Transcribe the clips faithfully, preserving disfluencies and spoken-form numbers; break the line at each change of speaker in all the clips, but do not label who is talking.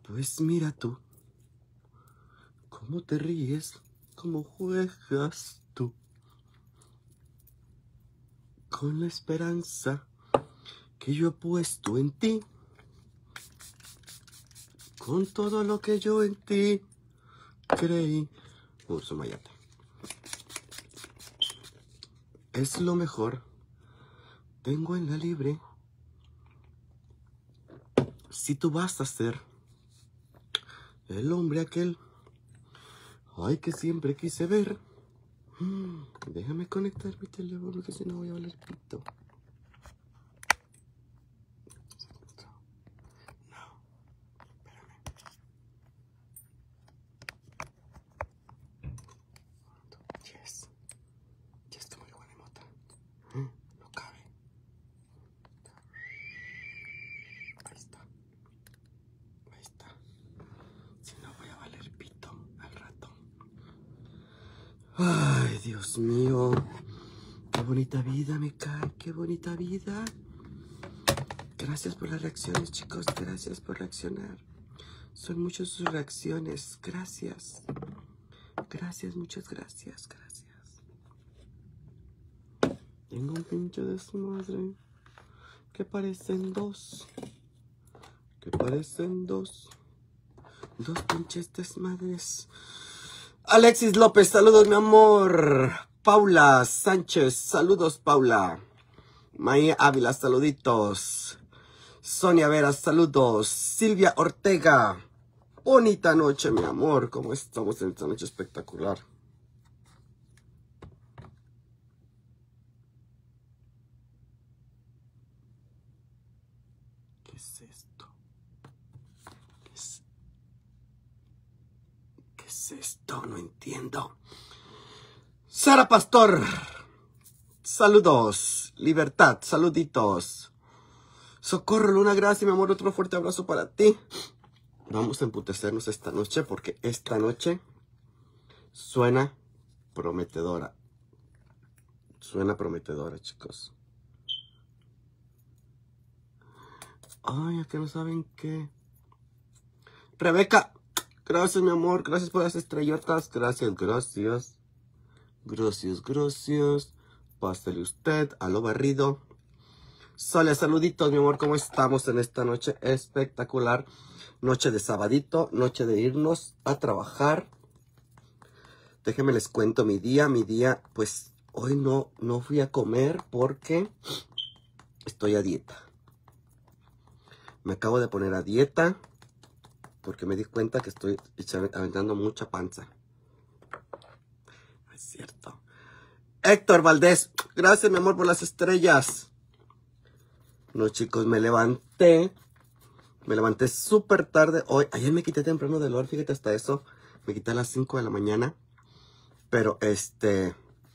Pues mira tú, cómo te ríes, cómo juegas tú, con la esperanza que yo he puesto en ti, con todo lo que yo en ti creí. Urso Mayate. Es lo mejor, tengo en la libre. Si tú vas a ser el hombre aquel, ay, que siempre quise ver. Mm, déjame conectar mi teléfono, que si no voy a valer pito. No, espérame. Yes. Yes, como buena mota. Mm, no cabe. Ahí está. Ahí está. Si no voy a valer pito al rato. Ay, Dios mío. Qué bonita vida me cae. Qué bonita vida. Gracias por las reacciones, chicos. Gracias por reaccionar. Son muchas sus reacciones. Gracias. Gracias, muchas gracias. Gracias. Tengo un pinche desmadre. Que parecen dos. Que parecen dos. Dos pinches desmadres. Alexis López, saludos, mi amor. Paula Sánchez, saludos, Paula. Maya Ávila, saluditos. Sonia Vera, saludos. Silvia Ortega, bonita noche, mi amor. ¿Cómo estamos en esta noche espectacular? ¿Qué es esto? ¿Qué es, ¿Qué es esto? No entiendo. Sara Pastor, saludos. Libertad, saluditos. Socorro Luna, gracias, mi amor. Otro fuerte abrazo para ti. Vamos a emputecernos esta noche porque esta noche suena prometedora. Suena prometedora, chicos. Ay, es que no saben qué. Rebeca, gracias, mi amor. Gracias por las estrellotas. Gracias, gracias. Gracias, gracias. Pásale usted a lo barrido. Sole, saluditos, mi amor. ¿Cómo estamos en esta noche espectacular? Noche de sabadito, noche de irnos a trabajar. Déjenme les cuento mi día. Mi día, pues, hoy no, no fui a comer porque estoy a dieta. Me acabo de poner a dieta porque me di cuenta que estoy aventando mucha panza. Es cierto. Héctor Valdés, gracias, mi amor, por las estrellas. No, chicos, me levanté. Me levanté súper tarde hoy. Ayer me quité temprano del olor, fíjate, hasta eso. Me quité a las cinco de la mañana. Pero este...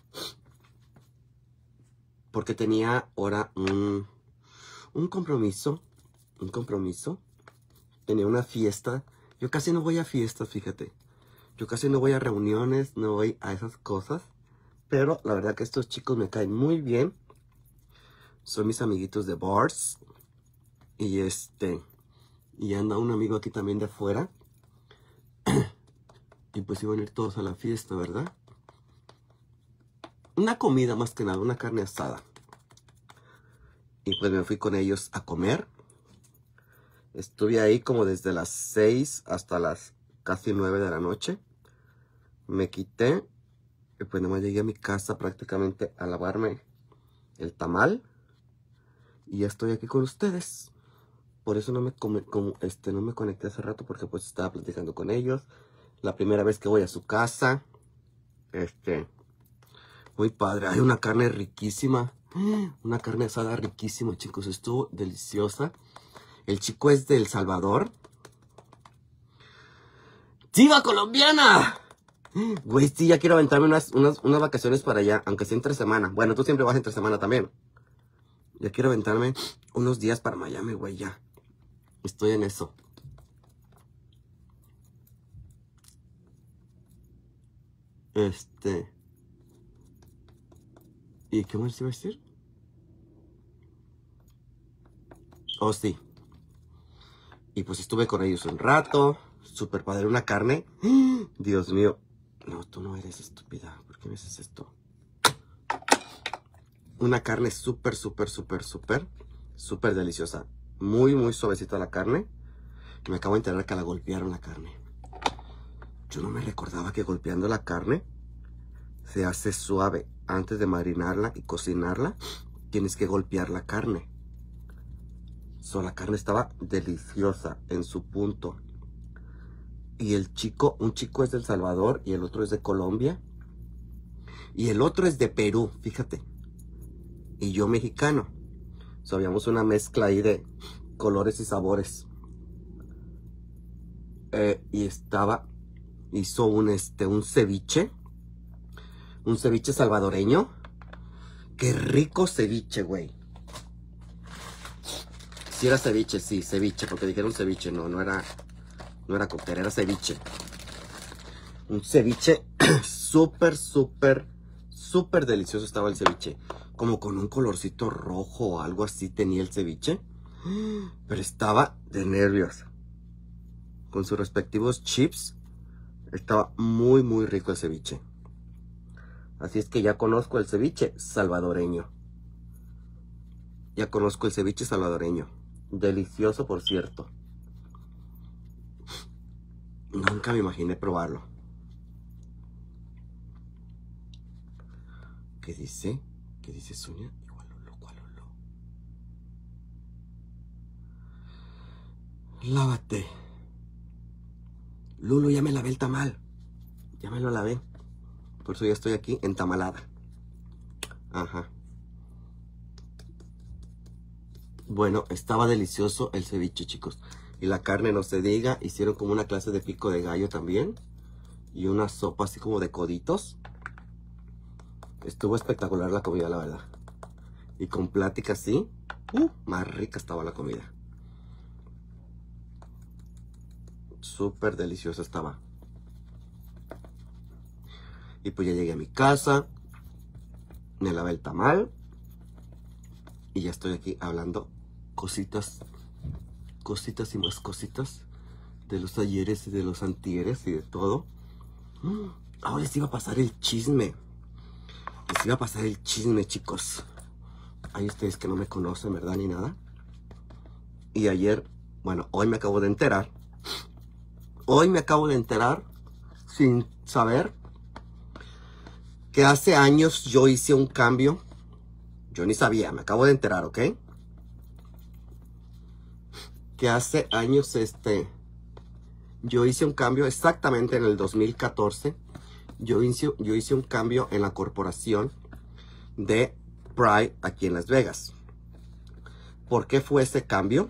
porque tenía ahora un, un compromiso. Un compromiso. Tenía una fiesta. Yo casi no voy a fiestas, fíjate. Yo casi no voy a reuniones, no voy a esas cosas. Pero la verdad que estos chicos me caen muy bien. Son mis amiguitos de bars. Y este... y anda un amigo aquí también de afuera. Y pues iban a ir todos a la fiesta, ¿verdad? Una comida más que nada, una carne asada. Y pues me fui con ellos a comer. Estuve ahí como desde las seis hasta las casi nueve de la noche. Me quité. Y pues nada más llegué a mi casa prácticamente a lavarme el tamal. Y ya estoy aquí con ustedes. Por eso no me, come, como, este, no me conecté hace rato porque pues estaba platicando con ellos. La primera vez que voy a su casa. Este... muy padre. Hay una carne riquísima. Una carne asada riquísima, chicos. Estuvo deliciosa. El chico es de El Salvador. ¡Chiva colombiana! Güey, sí, ya quiero aventarme unas, unas, unas vacaciones para allá. Aunque sea entre semana. Bueno, tú siempre vas entre semana también. Ya quiero aventarme unos días para Miami, güey, ya. Estoy en eso. Este... ¿y qué más iba a decir? Oh, sí. Y pues estuve con ellos un rato. Súper padre, una carne. Dios mío. No, tú no eres estúpida. ¿Por qué me haces esto? Una carne súper, súper, súper, súper, súper deliciosa. Muy, muy suavecita la carne. Me acabo de enterar que la golpearon la carne. Yo no me recordaba que golpeando la carne se hace suave. Antes de marinarla y cocinarla, tienes que golpear la carne. So, la carne estaba deliciosa en su punto. Y el chico, un chico es de El Salvador y el otro es de Colombia. Y el otro es de Perú, fíjate. Y yo mexicano. So, habíamos una mezcla ahí de colores y sabores. Eh, y estaba, hizo un, este, un ceviche. Un ceviche salvadoreño. Qué rico ceviche, güey. Si era ceviche, sí, ceviche, porque dijeron ceviche, no, no era, no era cóctel, era ceviche. Un ceviche súper, súper, súper delicioso estaba el ceviche. Como con un colorcito rojo o algo así tenía el ceviche. Pero estaba de nervios. Con sus respectivos chips. Estaba muy, muy rico el ceviche. Así es que ya conozco el ceviche salvadoreño. Ya conozco el ceviche salvadoreño. Delicioso, por cierto. Nunca me imaginé probarlo. ¿Qué dice? ¿Qué dice Sonia? Igual Lolo, ¿cuál Lolo? Lávate. Lulu, ya me lavé el tamal. Ya me lo lavé. Por eso ya estoy aquí entamalada. Ajá. Bueno, estaba delicioso el ceviche, chicos. Y la carne, no se diga. Hicieron como una clase de pico de gallo también. Y una sopa así como de coditos. Estuvo espectacular la comida, la verdad. Y con plática así. Uh, más rica estaba la comida. Súper deliciosa estaba. Y pues ya llegué a mi casa. Me lavé el tamal. Y ya estoy aquí hablando cositas, cositas y más cositas de los ayeres y de los antieres y de todo. Ahora les iba a pasar el chisme. Les iba a pasar el chisme, chicos. Hay ustedes que no me conocen, ¿verdad? Ni nada. Y ayer, bueno, hoy me acabo de enterar. Hoy me acabo de enterar, sin saber, que hace años yo hice un cambio. Yo ni sabía, me acabo de enterar, ¿ok? Que hace años, este, yo hice un cambio exactamente en el dos mil catorce. Yo hice, yo hice un cambio en la corporación de Pride aquí en Las Vegas. ¿Por qué fue ese cambio?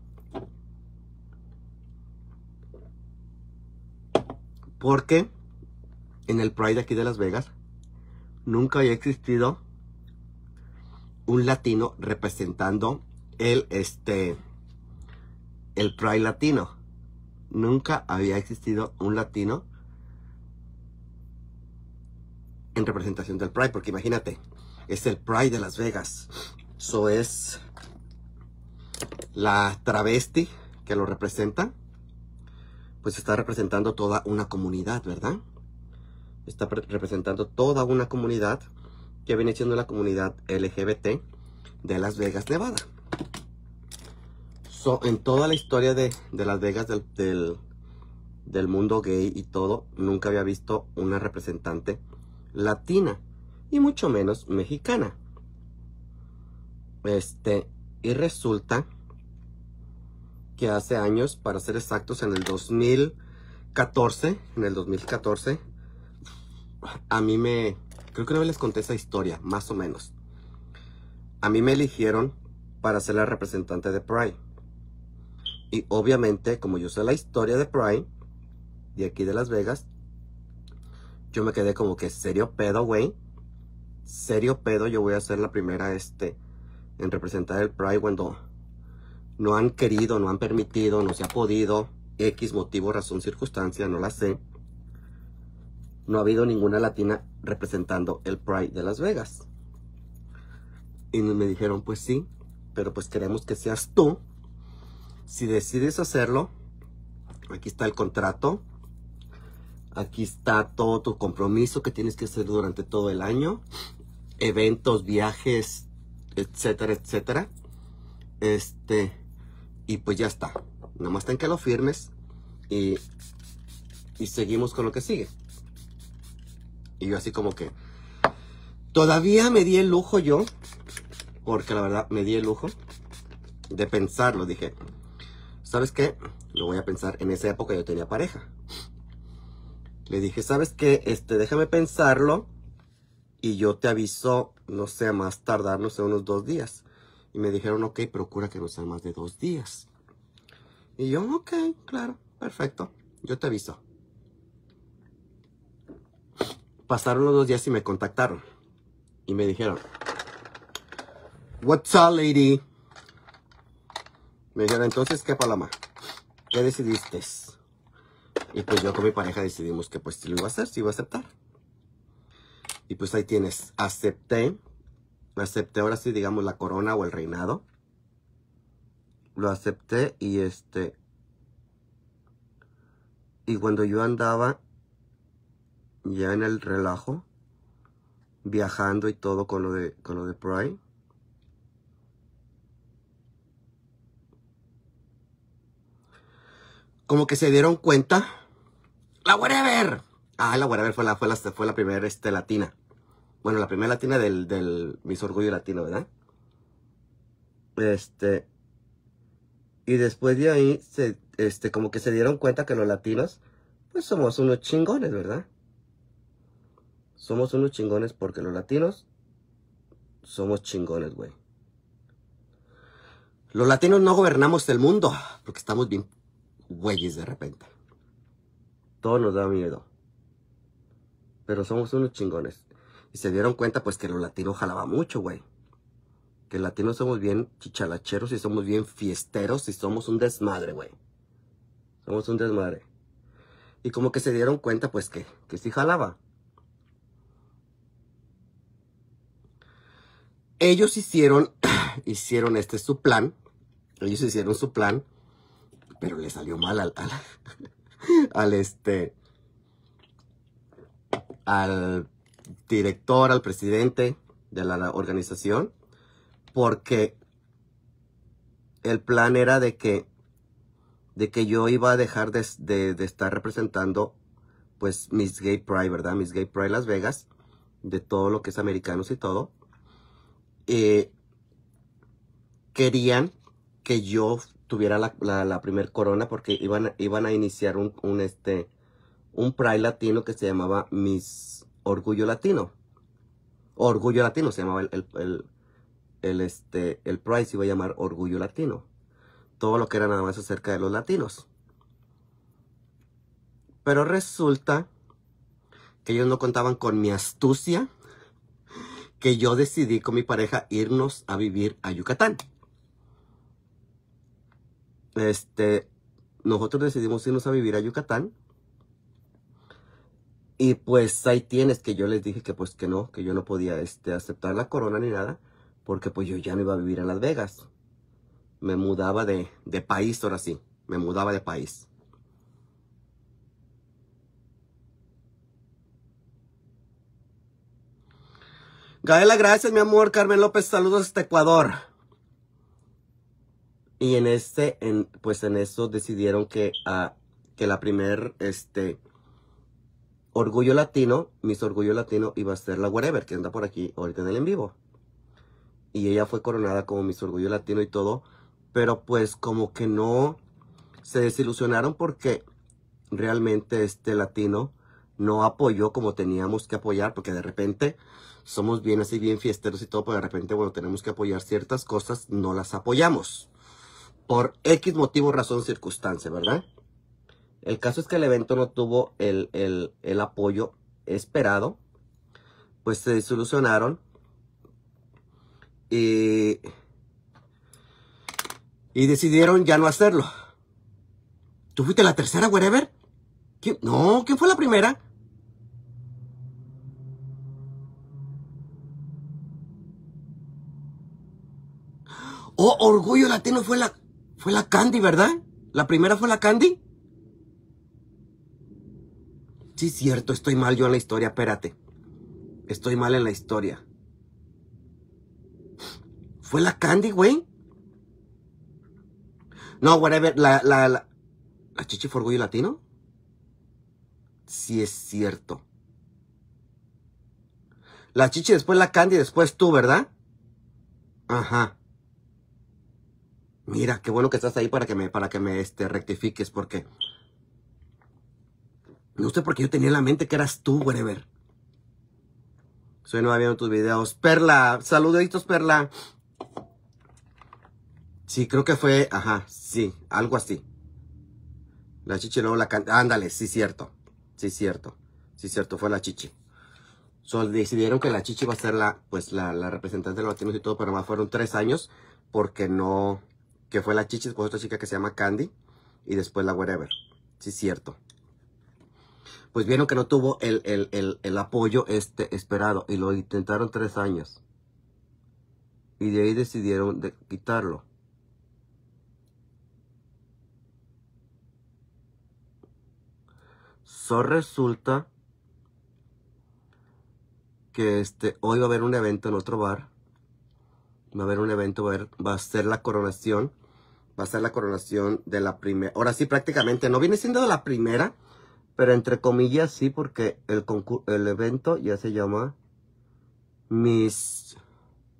Porque en el Pride aquí de Las Vegas nunca había existido un latino representando el, este, el Pride latino. Nunca había existido un latino en representación del Pride, porque imagínate, es el Pride de Las Vegas. Eso es la travesti que lo representa, pues está representando toda una comunidad, ¿verdad? Está representando toda una comunidad que viene siendo la comunidad L G B T de Las Vegas, Nevada. So, en toda la historia de, de Las Vegas, del, del, del mundo gay y todo, nunca había visto una representante latina y mucho menos mexicana. Este, y resulta que hace años, para ser exactos, en el dos mil catorce, en el dos mil catorce, a mí me, creo que no les conté esa historia, más o menos. A mí me eligieron para ser la representante de Pride. Y obviamente, como yo sé la historia de Pride, de aquí de Las Vegas, yo me quedé como que serio pedo, güey. Serio pedo, yo voy a ser la primera este, en representar el Pride cuando no han querido, no han permitido, no se ha podido. X motivo, razón, circunstancia, no la sé. No ha habido ninguna latina representando el Pride de Las Vegas. Y me dijeron, pues sí, pero pues queremos que seas tú Si decides hacerlo, aquí está el contrato. Aquí está todo tu compromiso que tienes que hacer durante todo el año. Eventos, viajes, etcétera, etcétera. Este, y pues ya está. Nada más ten que lo firmes y, y seguimos con lo que sigue. Y yo así como que todavía me di el lujo yo, porque la verdad me di el lujo de pensarlo. Dije, ¿sabes qué? Lo voy a pensar. En esa época yo tenía pareja. Le dije, ¿sabes qué? Este, déjame pensarlo y yo te aviso, no sé, más tardar, no sé, unos dos días. Y me dijeron, ok, procura que no sean más de dos días. Y yo, ok, claro, perfecto, yo te aviso. Pasaron los dos días y me contactaron. Y me dijeron, what's up, lady? Me dijeron, entonces, ¿qué, Paloma? ¿Qué decidiste? Y pues yo con mi pareja decidimos que pues sí lo iba a hacer, sí iba a aceptar. Y pues ahí tienes, acepté, acepté ahora sí, digamos, la corona o el reinado. Lo acepté y este, y cuando yo andaba ya en el relajo, viajando y todo con lo de, con lo de Pride, como que se dieron cuenta, la whatever. Ah, la whatever fue la, fue la, fue la primera este, latina. Bueno, la primera latina del, del Miss Orgullo Latino, ¿verdad? Este, y después de ahí, se, este, como que se dieron cuenta que los latinos, pues somos unos chingones, ¿verdad? Somos unos chingones porque los latinos somos chingones, güey. Los latinos no gobernamos el mundo porque estamos bien güeyes de repente. Todo nos da miedo. Pero somos unos chingones. Y se dieron cuenta pues que los latinos jalaba mucho, güey. Que los latinos somos bien chichalacheros y somos bien fiesteros y somos un desmadre, güey. Somos un desmadre. Y como que se dieron cuenta pues que, que sí jalaba. Ellos hicieron, hicieron este su plan. Ellos hicieron su plan. Pero le salió mal al, al, al este, al director, al presidente de la, la organización. Porque el plan era de que, de que yo iba a dejar de, de, de estar representando pues Miss Gay Pride, ¿verdad? Miss Gay Pride Las Vegas, de todo lo que es americanos y todo. Eh, querían que yo tuviera la, la, la primer corona porque iban, iban a iniciar un, un, este, un Pride latino que se llamaba Miss Orgullo Latino. Orgullo Latino se llamaba el, el, el, el, este, el Pride se iba a llamar Orgullo Latino. Todo lo que era nada más acerca de los latinos. Pero resulta que ellos no contaban con mi astucia, que yo decidí con mi pareja irnos a vivir a Yucatán. Este, nosotros decidimos irnos a vivir a Yucatán. Y pues ahí tienes que yo les dije que pues que no, que yo no podía este, aceptar la corona ni nada, porque pues yo ya no iba a vivir a Las Vegas. Me mudaba de, de país ahora sí, me mudaba de país. Gaela, gracias mi amor. Carmen López, saludos hasta Ecuador. Y en este, en, pues en eso decidieron que, uh, que la primer, este, Orgullo Latino, Miss Orgullo Latino iba a ser la whatever, que anda por aquí ahorita en el en vivo. Y ella fue coronada como Miss Orgullo Latino y todo, pero pues como que no, se desilusionaron porque realmente este latino no apoyó como teníamos que apoyar, porque de repente somos bien así, bien fiesteros y todo, pero de repente, bueno, tenemos que apoyar ciertas cosas, no las apoyamos. Por X motivo, razón, circunstancia, ¿verdad? El caso es que el evento no tuvo el, el, el apoyo esperado, pues se desilusionaron y, y decidieron ya no hacerlo. ¿Tú fuiste la tercera, whatever? ¿Quién? No, ¿quién fue la primera? Oh, Orgullo Latino fue la... Fue la Candy, ¿verdad? ¿La primera fue la Candy? Sí, cierto, estoy mal yo en la historia, espérate. Estoy mal en la historia. ¿Fue la Candy, güey? No, whatever, la, la, la... ¿La Chichi fue Orgullo Latino? Sí es cierto. La Chichi, después la Candy, después tú, ¿verdad? Ajá. Mira, qué bueno que estás ahí para que me, para que me este, rectifiques, porque... No sé por qué yo tenía en la mente que eras tú, whatever. Soy nueva viendo tus videos. Perla, saluditos, Perla. Sí, creo que fue, ajá, sí, algo así. La Chichi luego la Candy. Ándale, sí, cierto. Sí, cierto. Sí, cierto, fue la Chichi. So, decidieron que la Chichi va a ser la, pues, la, la representante de los latinos y todo, pero más fueron tres años, porque no, que fue la Chichi, después otra chica que se llama Candy, y después la whatever. Sí, cierto. Pues vieron que no tuvo el, el, el, el apoyo este esperado, y lo intentaron tres años. Y de ahí decidieron de quitarlo. So resulta que este, hoy va a haber un evento en otro bar. Va a haber un evento, va a, haber, va a ser la coronación. Va a ser la coronación de la primera. Ahora sí, prácticamente, no viene siendo de la primera, pero entre comillas sí, porque el, el evento ya se llama Miss...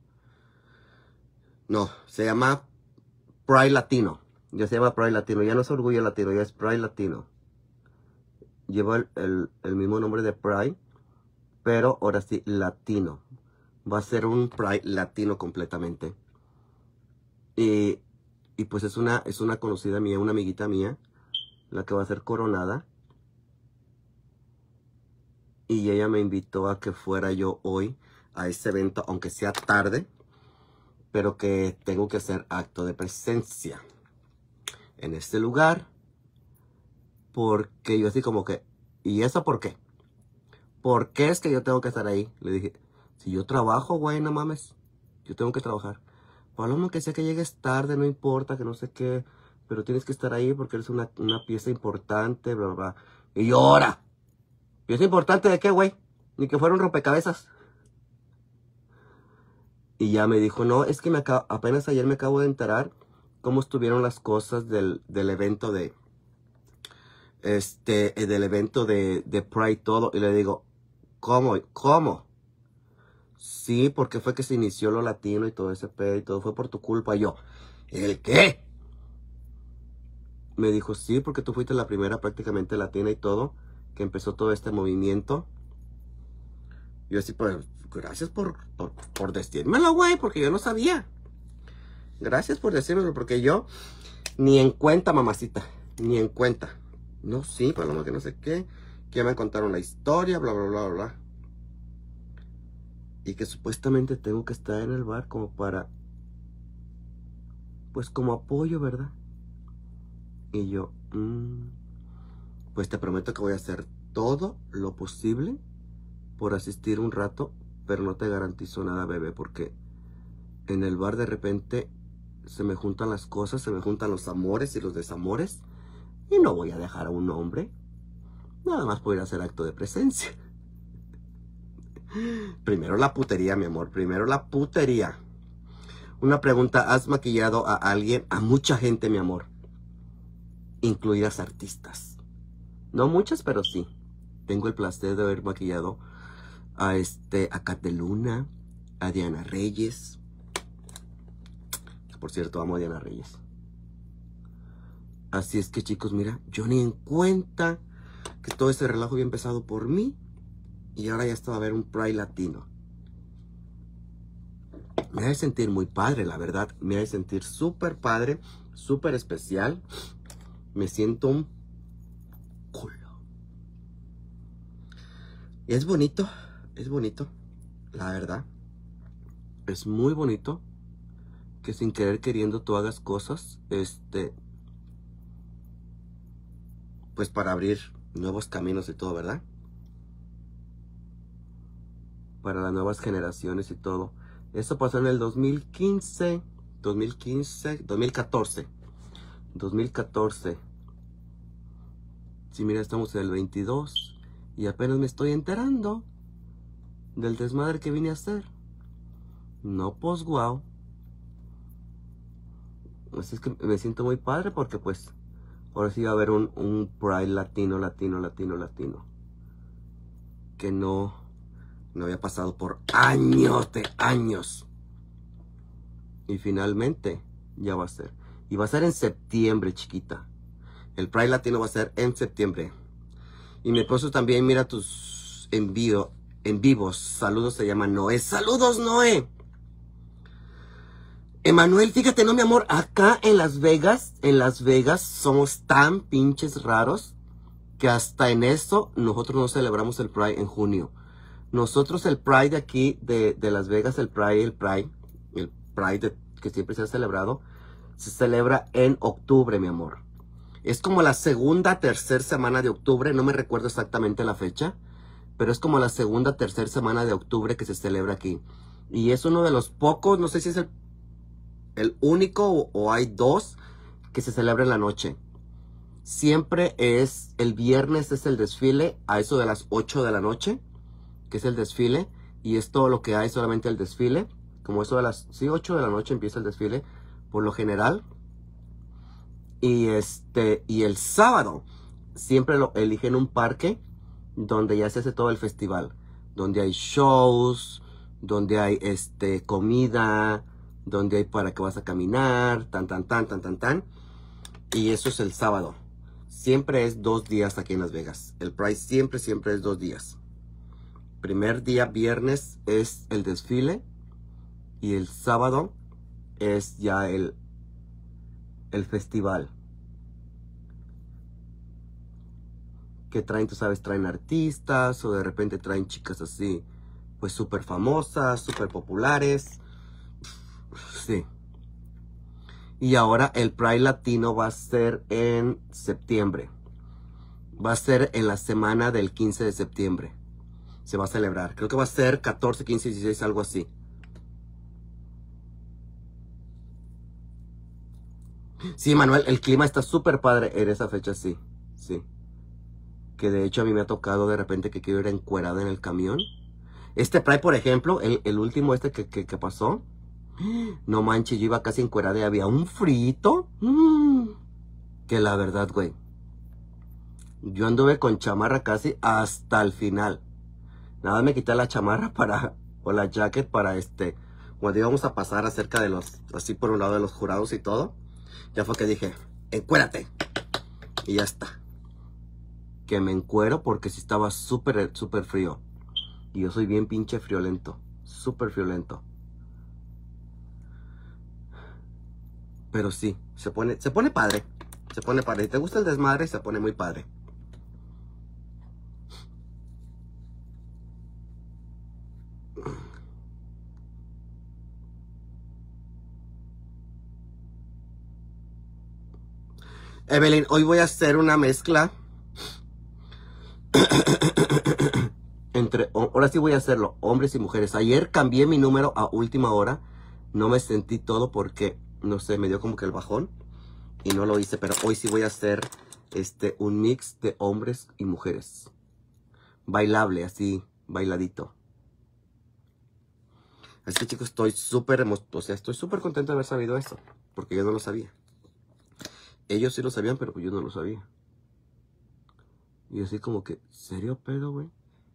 No, se llama Pride Latino. Ya se llama Pride Latino. Ya no es Orgullo Latino, ya es Pride Latino. Lleva el, el, el mismo nombre de Pride, pero ahora sí, latino. Va a ser un Pride latino completamente. Y, y pues es una, es una conocida mía, una amiguita mía, la que va a ser coronada. Y ella me invitó a que fuera yo hoy a ese evento, aunque sea tarde, pero que tengo que hacer acto de presencia en este lugar. Porque yo así como que, ¿y eso por qué? ¿Por qué es que yo tengo que estar ahí? Le dije, si yo trabajo, güey, no mames, yo tengo que trabajar. Paloma, que sea que llegues tarde, no importa, que no sé qué, pero tienes que estar ahí porque eres una, una pieza importante, bla, bla, bla. Y yo, ahora, ¿pieza importante de qué, güey? Ni que fuera un rompecabezas. Y ya me dijo, no, es que me acabo, apenas ayer me acabo de enterar cómo estuvieron las cosas del, del evento de, este, del evento de, de Pride todo. Y le digo, ¿cómo? ¿Cómo? Sí, porque fue que se inició lo latino y todo ese pedo y todo fue por tu culpa. Y yo, ¿el qué? Me dijo, sí, porque tú fuiste la primera prácticamente latina y todo, que empezó todo este movimiento. Yo así, pues, gracias por, por, por decírmelo, güey, porque yo no sabía. Gracias por decírmelo, porque yo ni en cuenta, mamacita, ni en cuenta. No, sí, Paloma, que no sé qué, que ya me contaron la historia, bla, bla, bla, bla. Y que supuestamente tengo que estar en el bar como para, pues como apoyo, ¿verdad? Y yo, mmm, pues te prometo que voy a hacer todo lo posible por asistir un rato, pero no te garantizo nada, bebé, porque en el bar de repente se me juntan las cosas, se me juntan los amores y los desamores, y no voy a dejar a un hombre nada más por ir a hacer acto de presencia. Primero la putería, mi amor, primero la putería. Una pregunta, ¿has maquillado a alguien? A mucha gente, mi amor, incluidas artistas. No muchas, pero sí. Tengo el placer de haber maquillado a este, a Cat de Luna, a Diana Reyes. Por cierto, amo a Diana Reyes. Así es que, chicos, mira, yo ni en cuenta que todo este relajo había empezado por mí. Y ahora ya está a ver un Pride latino. Me hace sentir muy padre, la verdad. Me hace sentir súper padre, súper especial. Me siento un culo. Y es bonito, es bonito, la verdad. Es muy bonito que sin querer queriendo tú hagas cosas, este, pues para abrir nuevos caminos y todo, ¿verdad? Para las nuevas generaciones y todo. Eso pasó en el dos mil quince, dos mil quince, dos mil catorce. dos mil catorce. Sí, mira, estamos en el veintidós y apenas me estoy enterando del desmadre que vine a hacer. No, pues, wow. Así es que me siento muy padre porque, pues, ahora sí va a haber un, un Pride latino, latino, latino, latino. Que no, no había pasado por años de años. Y finalmente ya va a ser. Y va a ser en septiembre, chiquita. El Pride latino va a ser en septiembre. Y mi esposo también mira tus envíos en vivos. Saludos, se llama Noé. ¡Saludos, Noé! Emanuel, fíjate, no, mi amor, acá en Las Vegas, en Las Vegas somos tan pinches raros que hasta en eso nosotros no celebramos el Pride en junio. Nosotros el Pride de aquí, de, de Las Vegas, el Pride, el Pride, el Pride de, que siempre se ha celebrado, se celebra en octubre, mi amor. Es como la segunda, tercera semana de octubre, no me recuerdo exactamente la fecha, pero es como la segunda, tercera semana de octubre que se celebra aquí. Y es uno de los pocos, no sé si es el, el único o, o hay dos que se celebra en la noche. Siempre es, el viernes es el desfile a eso de las ocho de la noche, que es el desfile, y es todo lo que hay, solamente el desfile. Como eso de las, sí, ocho de la noche empieza el desfile, por lo general. Y este, y el sábado siempre lo eligen un parque donde ya se hace todo el festival, donde hay shows, donde hay este comida, donde hay para que vas a caminar, tan tan tan tan tan tan. Y eso es el sábado. Siempre es dos días aquí en Las Vegas. El Pride siempre siempre es dos días. Primer día viernes es el desfile y el sábado es ya el el festival. Que traen, tú sabes, traen artistas o de repente traen chicas así, pues súper famosas, súper populares. Sí. Y ahora el Pride Latino va a ser en septiembre. Va a ser en la semana del quince de septiembre. Se va a celebrar. Creo que va a ser catorce, quince, dieciséis, algo así. Sí, Manuel, el clima está súper padre en esa fecha, sí. Sí. Que de hecho a mí me ha tocado de repente que quiero ir encuerada en el camión. Este Pride, por ejemplo, el, el último este que, que, que pasó. No manches, yo iba casi encuerada y había un frito. Mmm, que la verdad, güey. Yo anduve con chamarra casi hasta el final. Nada, me quité la chamarra para, o la jacket para este, cuando íbamos a pasar acerca de los, así por un lado de los jurados y todo. Ya fue que dije, encuérate. Y ya está. Que me encuero porque sí estaba súper, súper frío. Y yo soy bien pinche friolento. Súper friolento. Pero sí, se pone, se pone padre. Se pone padre. Si te gusta el desmadre, se pone muy padre. Evelyn, hoy voy a hacer una mezcla. Entre, ahora sí voy a hacerlo, hombres y mujeres. Ayer cambié mi número a última hora. No me sentí todo porque, no sé, me dio como que el bajón. Y no lo hice, pero hoy sí voy a hacer este, un mix de hombres y mujeres. Bailable, así, bailadito. Así que chicos, estoy súper, o sea, estoy súper contento de haber sabido eso. Porque yo no lo sabía. Ellos sí lo sabían, pero pues yo no lo sabía. Y así como que, ¿serio pedo, güey?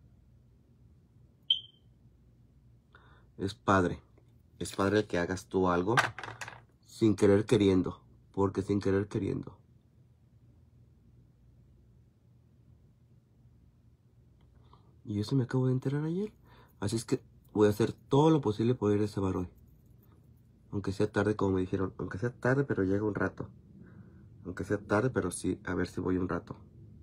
Es padre. Es padre que hagas tú algo sin querer queriendo. Porque sin querer queriendo. Y eso me acabo de enterar ayer. Así es que voy a hacer todo lo posible por ir a ese bar hoy. Aunque sea tarde, como me dijeron. Aunque sea tarde, pero llega un rato. Aunque sea tarde, pero sí, a ver si voy un rato.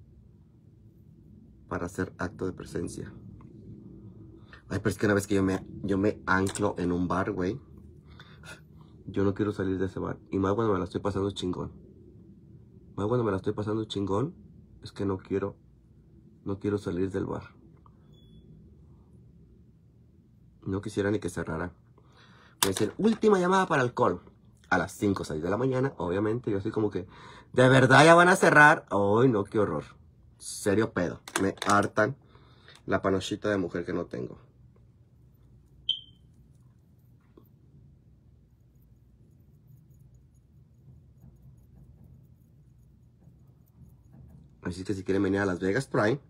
Para hacer acto de presencia. Ay, pero es que una vez que yo me, yo me anclo en un bar, güey. Yo no quiero salir de ese bar. Y más cuando me la estoy pasando chingón. Más cuando me la estoy pasando chingón. Es que no quiero. No quiero salir del bar. No quisiera ni que cerrara. Voy a decir, última llamada para alcohol. a las cinco o seis de la mañana, obviamente. Yo así como que, ¿de verdad ya van a cerrar? Ay, no, qué horror. Serio pedo. Me hartan la panochita de mujer que no tengo. Así que si quieren venir a Las Vegas Prime,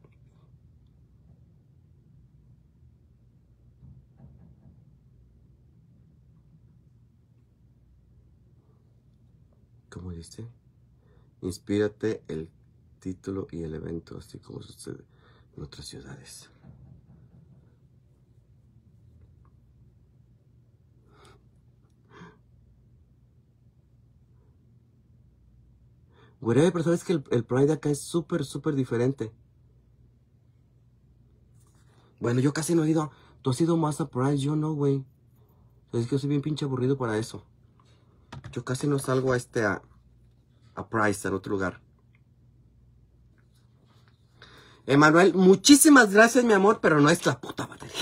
¿cómo dice? Inspírate el título y el evento, así como sucede en otras ciudades. Güey, pero sabes que el, el Pride de acá es súper, súper diferente. Bueno, yo casi no he ido. Tú has ido más a Pride, yo no, güey. Es que yo soy bien pinche aburrido para eso. Yo casi no salgo a este, a, a Pride, en otro lugar. Emanuel, muchísimas gracias, mi amor, pero no es la puta batería.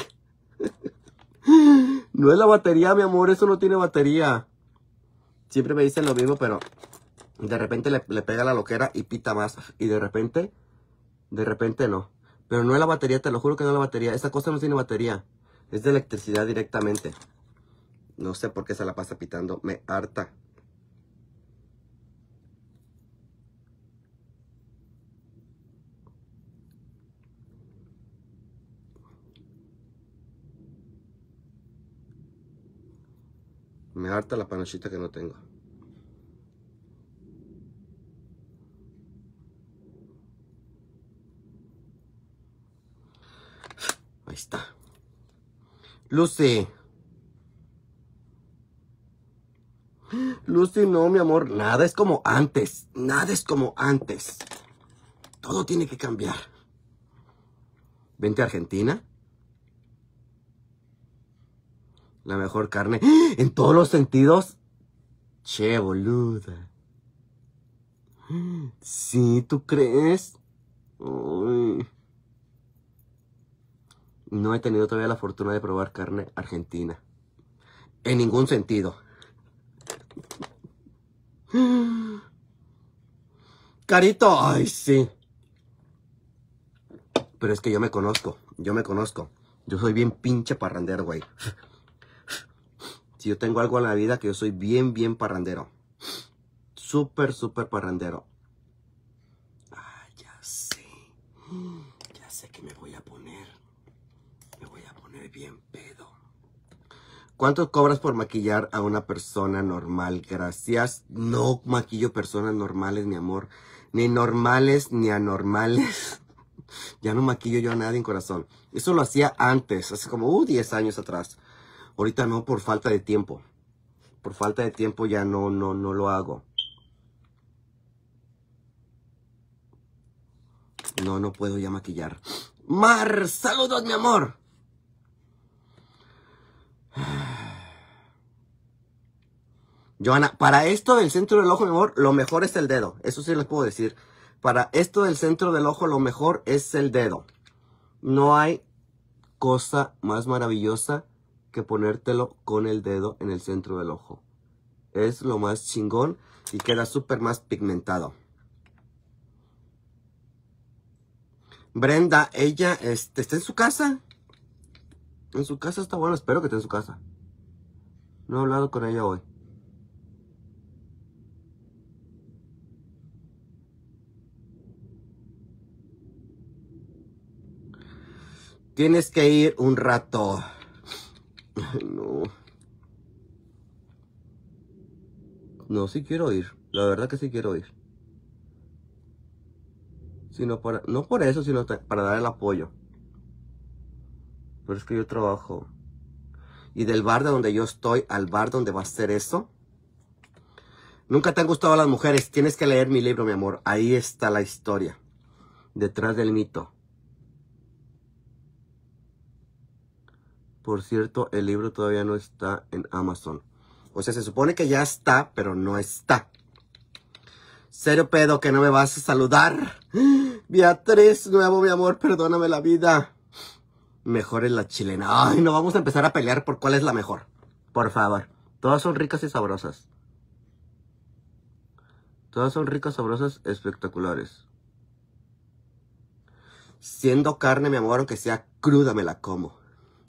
No es la batería, mi amor, eso no tiene batería. Siempre me dicen lo mismo, pero de repente le, le pega la loquera y pita más. Y de repente, de repente no. Pero no es la batería, te lo juro que no es la batería. Esa cosa no tiene batería. Es de electricidad directamente. No sé por qué se la pasa pitando. Me harta. Me harta la panochita que no tengo. Ahí está. Lucy. Lucy, no, mi amor. Nada es como antes. Nada es como antes. Todo tiene que cambiar. Vente a Argentina. La mejor carne. En todos los sentidos. Che, boluda. Sí, ¿tú crees? Uy. No he tenido todavía la fortuna de probar carne argentina. En ningún sentido. Carito, ay, sí. Pero es que yo me conozco. Yo me conozco. Yo soy bien pinche parrandero, güey. Si yo tengo algo en la vida, que yo soy bien, bien parrandero. Súper, súper parrandero. Ah, ya sé. Ya sé que me voy a poner. Me voy a poner bien pedo. ¿Cuánto cobras por maquillar a una persona normal? Gracias. No maquillo personas normales, mi amor. Ni normales, ni anormales. Ya no maquillo yo a nadie en corazón. Eso lo hacía antes, hace como uh, diez años atrás. Ahorita no, por falta de tiempo. Por falta de tiempo ya no, no, no lo hago. No, no puedo ya maquillar. Mar, saludos, mi amor. Joana, para esto del centro del ojo, mi amor, lo mejor es el dedo. Eso sí les puedo decir. Para esto del centro del ojo, lo mejor es el dedo. No hay cosa más maravillosa que ponértelo con el dedo en el centro del ojo. Es lo más chingón y queda súper más pigmentado. Brenda, ella este, está en su casa. En su casa está bueno, espero que esté en su casa. No he hablado con ella hoy. Tienes que ir un rato. Ay, no. No, sí quiero ir. La verdad que sí quiero ir. Sino para, no por eso, sino para dar el apoyo. Pero es que yo trabajo. Y del bar de donde yo estoy al bar donde va a ser eso. Nunca te han gustado las mujeres. Tienes que leer mi libro, mi amor. Ahí está la historia. Detrás del mito. Por cierto, el libro todavía no está en Amazon. O sea, se supone que ya está, pero no está. Serio pedo que no me vas a saludar. Beatriz, nuevo, mi amor, perdóname la vida. Mejor es la chilena. Ay, no vamos a empezar a pelear por cuál es la mejor. Por favor. Todas son ricas y sabrosas. Todas son ricas, sabrosas, espectaculares. Siendo carne, mi amor, aunque sea cruda, me la como.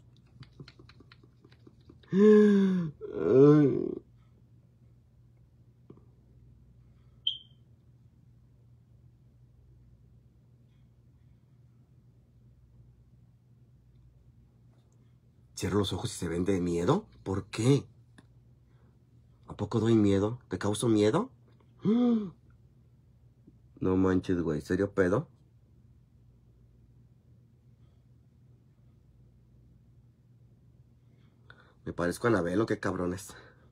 Cierro los ojos y se ven de miedo. ¿Por qué? ¿A poco doy miedo? ¿Te causo miedo? No manches, güey. ¿Serio pedo? Me parezco a Anabelo, qué cabrones.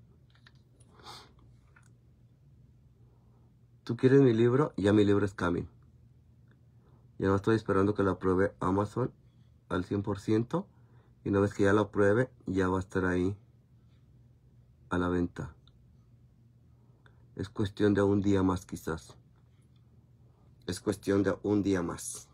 ¿Tú quieres mi libro? Ya mi libro es coming. Ya no estoy esperando que lo apruebe Amazon al cien por ciento. Y una vez que ya lo apruebe, ya va a estar ahí a la venta. Es cuestión de un día más, quizás. Es cuestión de un día más.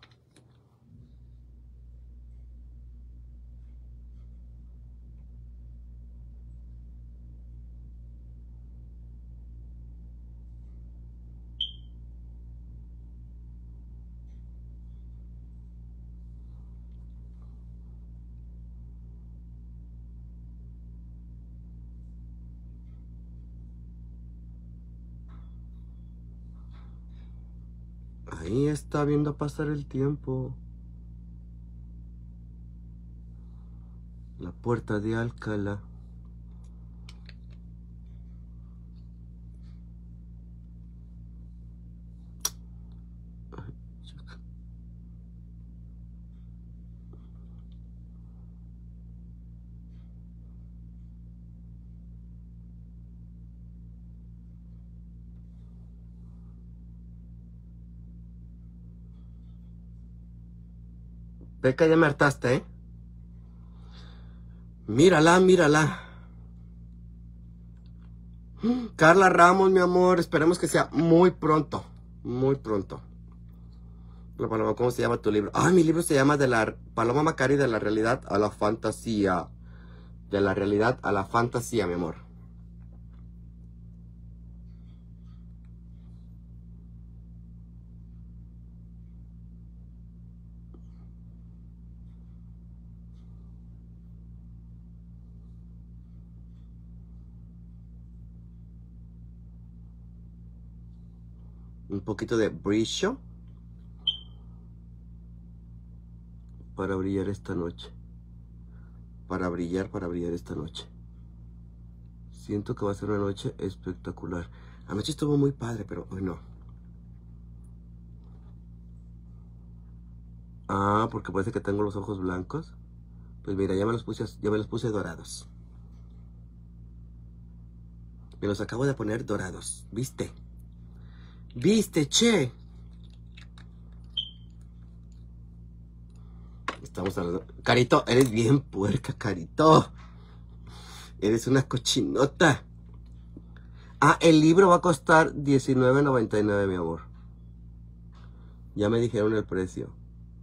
Ahí está viendo pasar el tiempo. La puerta de Alcalá. Beca, ya me hartaste, ¿eh? Mírala, mírala. Carla Ramos, mi amor, esperemos que sea muy pronto. Muy pronto. La Paloma, ¿cómo se llama tu libro? Ah, mi libro se llama de la Paloma Macari, de la realidad a la fantasía. De la realidad a la fantasía, mi amor. Un poquito de brillo para brillar esta noche. Para brillar, para brillar esta noche. Siento que va a ser una noche espectacular. Anoche estuvo muy padre, pero hoy no. Ah, porque parece que tengo los ojos blancos. Pues mira, ya me los puse, ya me los puse dorados. Me los acabo de poner dorados. ¿Viste? ¿Viste, che? Estamos hablando. Carito, eres bien puerca, Carito. Eres una cochinota. Ah, el libro va a costar diecinueve noventa y nueve, mi amor. Ya me dijeron el precio.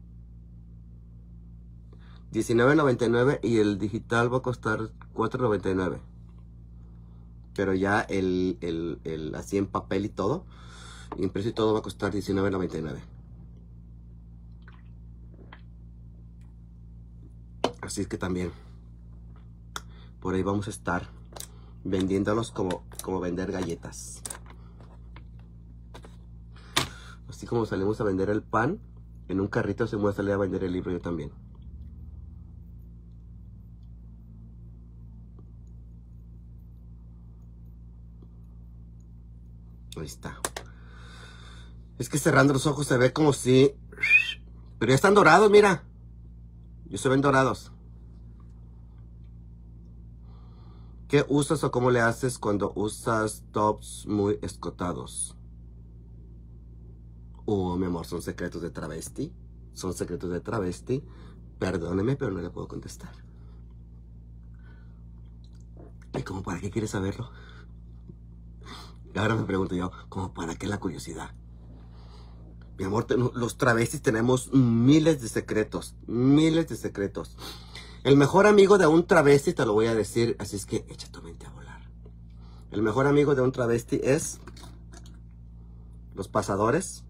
diecinueve noventa y nueve y el digital va a costar cuatro noventa y nueve. Pero ya el, el, el así en papel y todo, impreso y todo, va a costar diecinueve noventa y nueve. Así es que también por ahí vamos a estar vendiéndolos como, como vender galletas. Así como salimos a vender el pan, en un carrito se voy a salir a vender el libro yo también. Ahí está. Es que cerrando los ojos se ve como si... Pero ya están dorados, mira. Ya se ven dorados. ¿Qué usas o cómo le haces cuando usas tops muy escotados? Oh, mi amor, son secretos de travesti. Son secretos de travesti. Perdóneme, pero no le puedo contestar. ¿Y cómo para qué quieres saberlo? Ahora me pregunto yo, ¿cómo para qué la curiosidad? Mi amor, los travestis tenemos miles de secretos. Miles de secretos. El mejor amigo de un travesti, te lo voy a decir, así es que echa tu mente a volar. El mejor amigo de un travesti es los pasadores.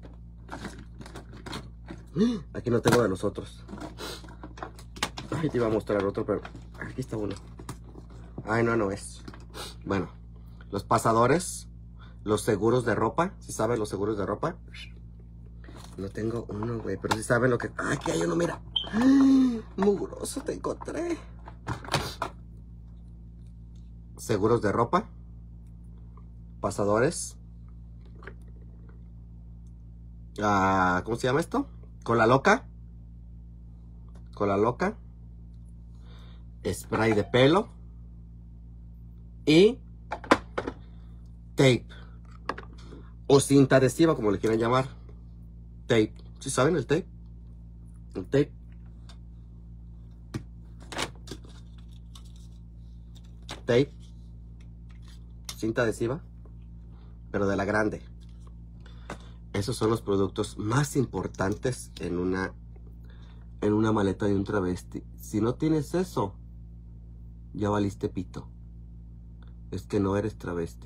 Aquí no tengo de los otros. Ay, te iba a mostrar otro, pero aquí está uno. Ay, no, no es. Bueno, los pasadores, los seguros de ropa. ¿Sí saben los seguros de ropa? No tengo uno, güey, pero sí saben lo que... ¡Ay, aquí hay uno, mira! Mugroso, te encontré. Seguros de ropa. Pasadores. Ah, ¿cómo se llama esto? Cola loca. Cola loca. Spray de pelo. Y tape. O cinta adhesiva, como le quieran llamar. Tape. ¿Sí saben el tape? El tape. Tape. Cinta adhesiva. Pero de la grande. Esos son los productos más importantes en una, en una maleta de un travesti. Si no tienes eso, ya valiste pito. Es que no eres travesti.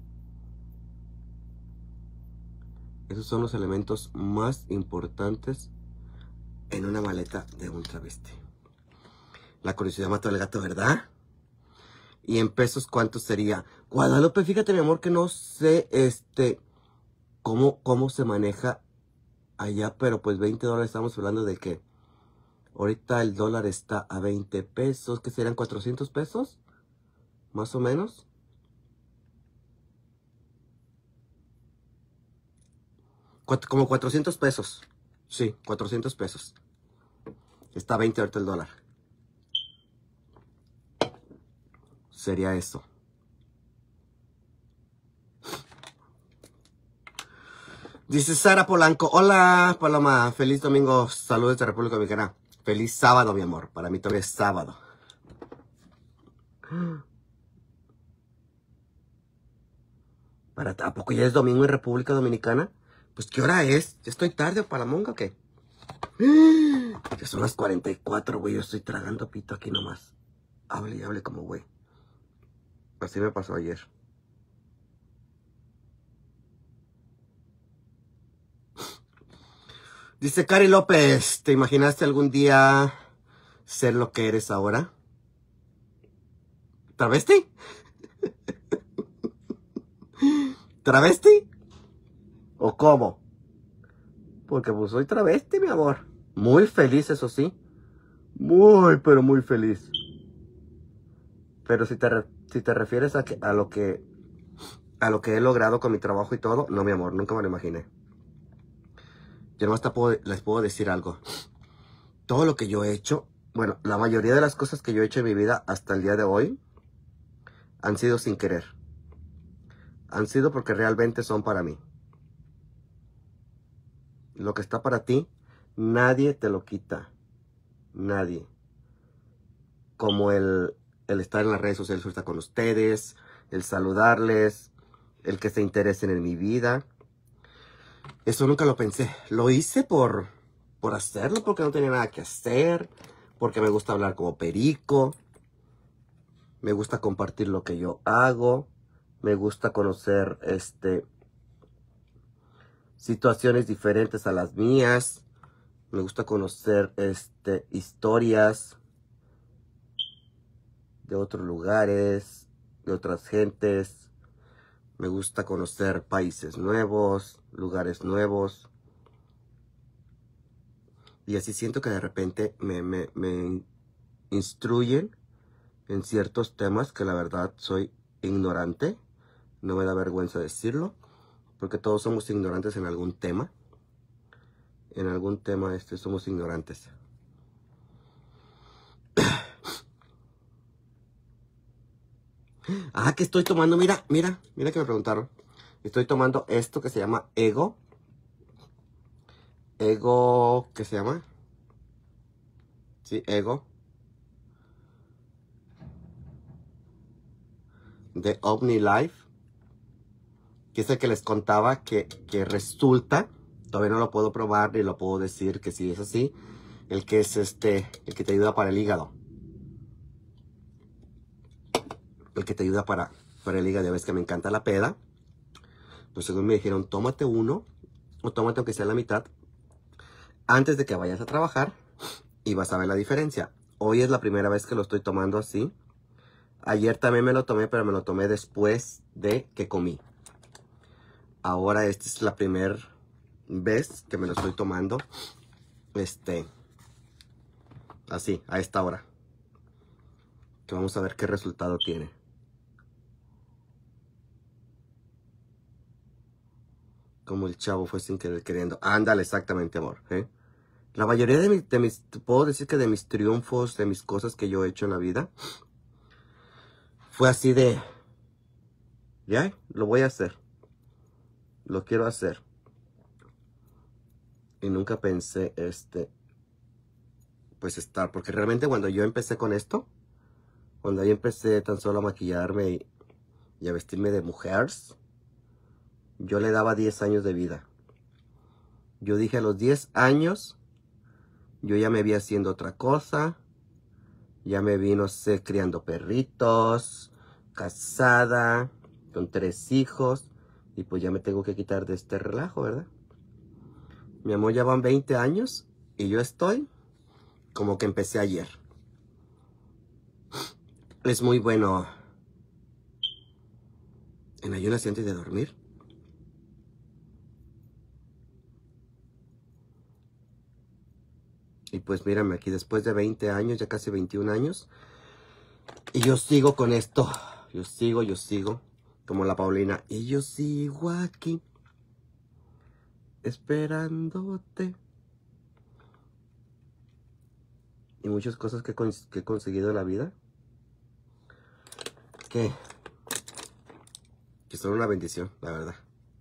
Esos son los elementos más importantes en una maleta de un travesti. La curiosidad mató al gato, ¿verdad? Y en pesos, ¿cuánto sería? Guadalupe, fíjate, mi amor, que no sé este cómo, cómo se maneja allá, pero pues veinte dólares, estamos hablando de que ahorita el dólar está a veinte pesos, que serían cuatrocientos pesos, más o menos. Como cuatrocientos pesos. Sí, cuatrocientos pesos. Está a veinte ahorita el dólar. Sería eso. Dice Sara Polanco. Hola, Paloma. Feliz domingo. Saludos de República Dominicana. Feliz sábado, mi amor. Para mí todavía es sábado. ¿Para, ¿A poco ya es domingo en República Dominicana? Pues, ¿qué hora es? ¿Ya estoy tarde o palamonga o qué? Ya son las cuarenta y cuatro, güey. Yo estoy tragando pito aquí nomás. Hable y hable como güey. Así me pasó ayer. Dice Cari López, ¿te imaginaste algún día ser lo que eres ahora? ¿Travesti? ¿Travesti? ¿O cómo? Porque pues soy travesti, mi amor. Muy feliz, eso sí. Muy, pero muy feliz. Pero si te, si te refieres a, que, a lo que a lo que he logrado con mi trabajo y todo, no, mi amor, nunca me lo imaginé. Yo nomás te puedo, les puedo decir algo. Todo lo que yo he hecho, bueno, la mayoría de las cosas que yo he hecho en mi vida hasta el día de hoy han sido sin querer. Han sido porque realmente son para mí. Lo que está para ti, nadie te lo quita. Nadie. Como el, el estar en las redes sociales ahorita con ustedes, el saludarles, el que se interesen en mi vida. Eso nunca lo pensé. Lo hice por, por hacerlo, porque no tenía nada que hacer, porque me gusta hablar como perico, me gusta compartir lo que yo hago, me gusta conocer este, situaciones diferentes a las mías, me gusta conocer este, historias de otros lugares, de otras gentes. Me gusta conocer países nuevos, lugares nuevos. Y así siento que de repente me, me, me instruyen en ciertos temas que la verdad soy ignorante. No me da vergüenza decirlo, porque todos somos ignorantes en algún tema. En algún tema este, somos ignorantes. Ah, que estoy tomando, mira, mira, mira que me preguntaron. Estoy tomando esto que se llama Ego. Ego, ¿qué se llama? Sí, Ego. De OmniLife. Que es el que les contaba que, que resulta, todavía no lo puedo probar ni lo puedo decir que sí es así. El que es este, el que te ayuda para el hígado. El que te ayuda para, para el hígado. Ya ves que me encanta la peda. Pues según me dijeron, tómate uno, o tómate aunque sea la mitad, antes de que vayas a trabajar, y vas a ver la diferencia. Hoy es la primera vez que lo estoy tomando así. Ayer también me lo tomé, pero me lo tomé después de que comí. Ahora esta es la primera vez que me lo estoy tomando, este, así, a esta hora. Que vamos a ver qué resultado tiene. Como el chavo fue sin querer queriendo. Ándale, exactamente, amor. ¿eh? La mayoría de mis, de mis, puedo decir que de mis triunfos, de mis cosas que yo he hecho en la vida, fue así de, ya, lo voy a hacer. Lo quiero hacer. Y nunca pensé, este, pues estar, porque realmente cuando yo empecé con esto, cuando yo empecé tan solo a maquillarme y, y a vestirme de mujeres, yo le daba diez años de vida. Yo dije a los diez años, yo ya me vi haciendo otra cosa, ya me vi, no sé, criando perritos, casada, con tres hijos, y pues ya me tengo que quitar de este relajo, ¿verdad? Mi amor, ya van veinte años y yo estoy como que empecé ayer. Es muy bueno en ayunas antes de dormir. Y pues mírame aquí, después de veinte años, ya casi veintiún años, y yo sigo con esto. Yo sigo, yo sigo, como la Paulina. Y yo sigo aquí, esperándote. Y muchas cosas que, que he conseguido en la vida. Que, que son una bendición, la verdad.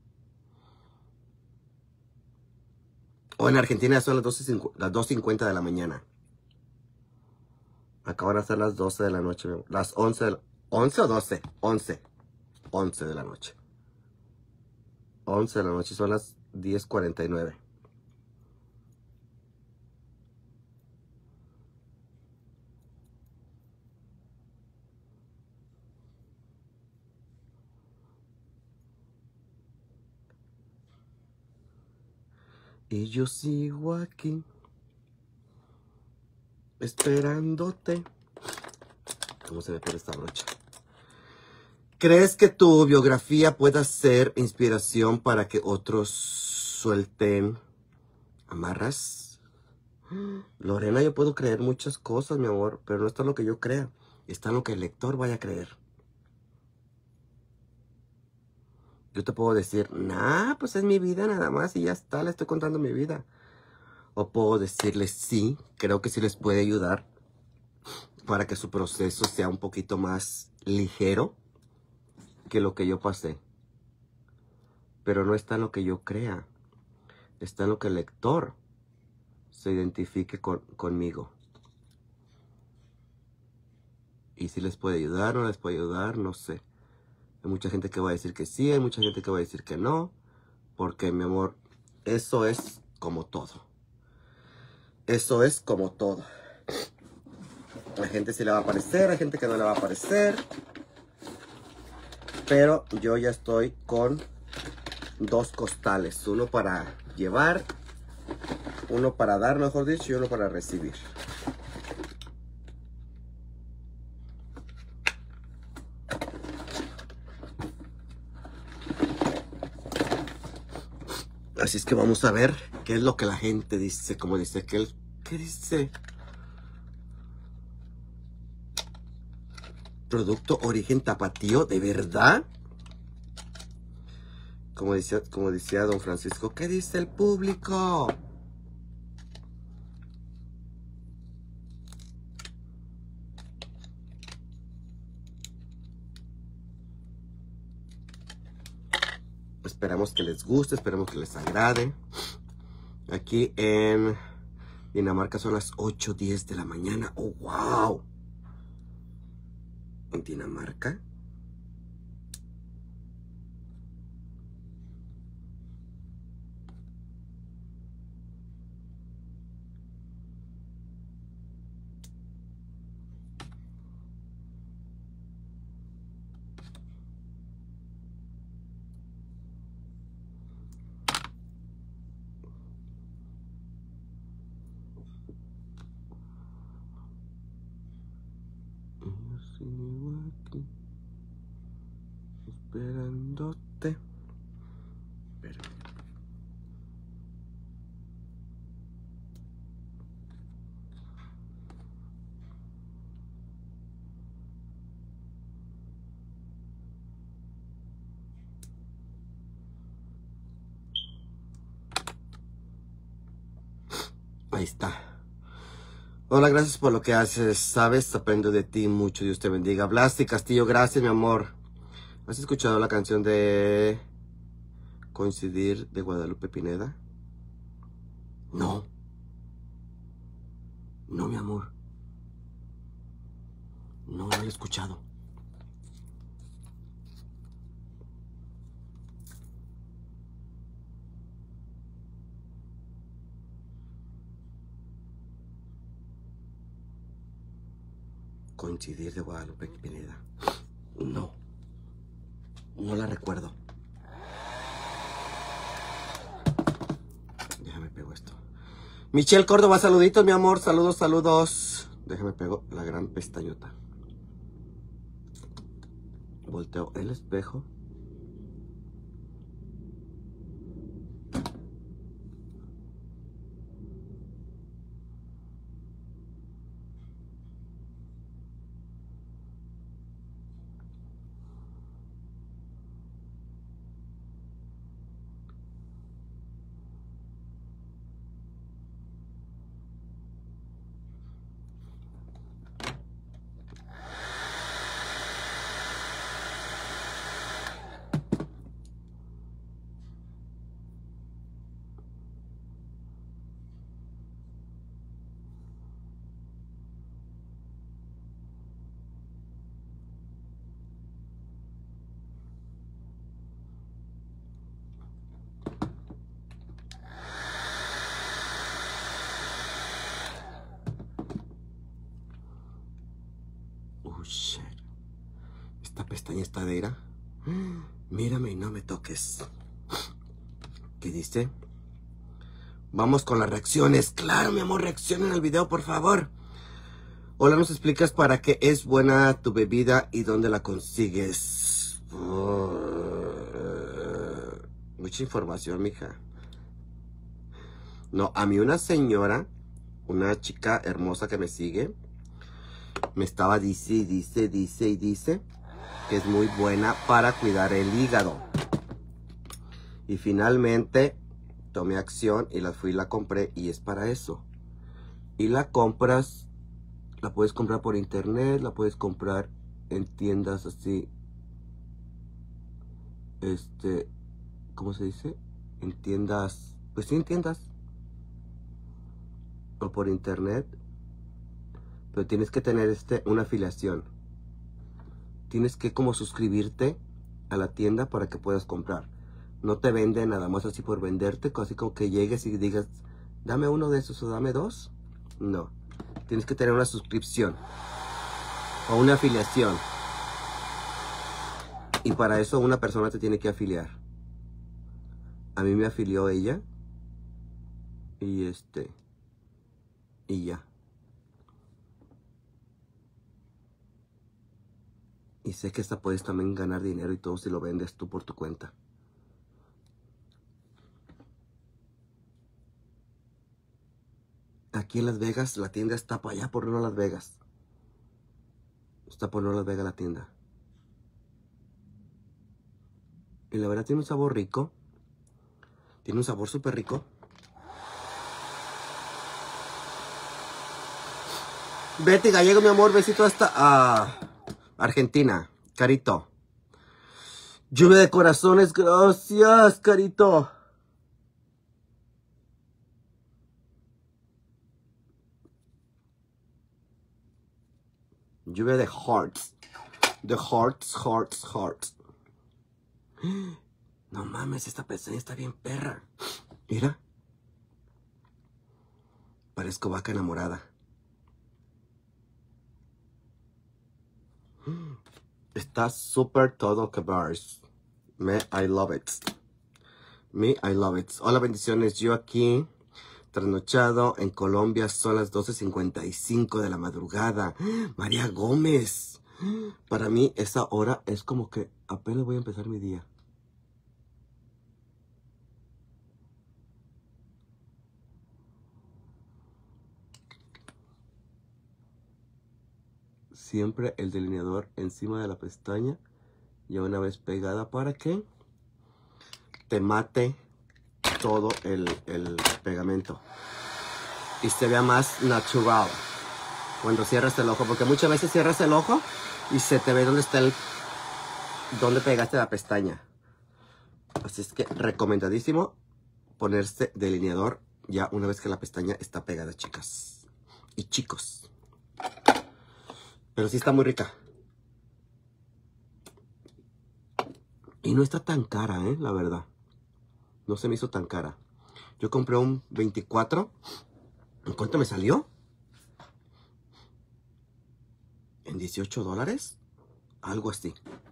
O en Argentina son las dos cincuenta de la mañana. Acaban de ser las doce de la noche. Las once, de la, once o doce. once. once de la noche. once de la noche, son las diez cuarenta y nueve. Y yo sigo aquí, esperándote. ¿Cómo se me pone esta brocha? ¿Crees que tu biografía pueda ser inspiración para que otros suelten amarras? Lorena, yo puedo creer muchas cosas, mi amor, pero no está en lo que yo crea. Está en lo que el lector vaya a creer. Yo te puedo decir, nah, pues es mi vida nada más y ya está, le estoy contando mi vida. O puedo decirles, sí, creo que sí les puede ayudar para que su proceso sea un poquito más ligero que lo que yo pasé. Pero no está en lo que yo crea. Está en lo que el lector se identifique con, conmigo. Y si les puede ayudar, no les puede ayudar, no sé. Hay mucha gente que va a decir que sí, hay mucha gente que va a decir que no. Porque, mi amor, eso es como todo. Eso es como todo. Hay gente sí le va a parecer, hay gente que no le va a parecer. Pero yo ya estoy con dos costales. Uno para llevar, uno para dar, mejor dicho, y uno para recibir. Así es que vamos a ver qué es lo que la gente dice. Como dice que él, ¿qué dice? Producto origen tapatío, ¿de verdad? Como decía, como decía don Francisco, ¿qué dice el público? Esperamos que les guste, esperamos que les agrade. Aquí en Dinamarca son las ocho diez de la mañana. ¡Oh, wow! En Dinamarca. Yo sigo aquí, esperándote. Pero... Ahí está. Hola, gracias por lo que haces. Sabes, aprendo de ti mucho. Dios te bendiga. Blasti Castillo, gracias, mi amor. ¿Has escuchado la canción de Coincidir de Guadalupe Pineda? No. No, mi amor. No, no la he escuchado. Coincidir de Guadalupe Pineda. No. No la recuerdo. Déjame pego esto. Michelle Córdoba, saluditos, mi amor. Saludos, saludos. Déjame pego la gran pestañota. Volteo el espejo. Oh, shit. Esta pestaña está de ira. Mírame y no me toques. ¿Qué dice? Vamos con las reacciones. Claro, mi amor, reaccionen al video, por favor. Hola, ¿nos explicas para qué es buena tu bebida y dónde la consigues? Oh, mucha información, mija. No, a mí una señora, una chica hermosa que me sigue, me estaba dice y dice, dice y dice que es muy buena para cuidar el hígado. Y finalmente tomé acción y la fui y la compré y es para eso. Y la compras, la puedes comprar por internet, la puedes comprar en tiendas así, este, ¿cómo se dice? En tiendas, pues sí, en tiendas. O por internet. Pero tienes que tener este, una afiliación. Tienes que como suscribirte a la tienda para que puedas comprar. No te venden nada más así por venderte, así como que llegues y digas, dame uno de esos o dame dos. No. Tienes que tener una suscripción o una afiliación. Y para eso una persona te tiene que afiliar. A mí me afilió ella. Y este... Y ya. Y sé que esta puedes también ganar dinero y todo si lo vendes tú por tu cuenta. Aquí en Las Vegas, la tienda está para allá por no Las Vegas. Está por no Las Vegas la tienda. Y la verdad tiene un sabor rico. Tiene un sabor súper rico. Betty Gallego, mi amor, besito hasta uh, Argentina. Carito. Lluvia de corazones, gracias, Carito. Lluvia de hearts. De hearts, hearts, hearts. No mames, esta pestaña está bien perra. Mira. Parezco vaca enamorada. Está súper todo que bars. Me, I love it. Me, I love it. Hola, bendiciones. Yo aquí Trasnochado en Colombia son las doce cincuenta y cinco de la madrugada. María Gómez. Para mí esa hora es como que apenas voy a empezar mi día. Siempre el delineador encima de la pestaña, ya una vez pegada, para que te mate todo el, el pegamento y se vea más natural cuando cierras el ojo, porque muchas veces cierras el ojo y se te ve dónde está el dónde pegaste la pestaña. Así es que recomendadísimo ponerse delineador ya una vez que la pestaña está pegada, chicas y chicos. Pero sí está muy rica. Y no está tan cara, ¿eh? La verdad. No se me hizo tan cara. Yo compré un veinticuatro. ¿En cuánto me salió? ¿En dieciocho dólares? Algo así.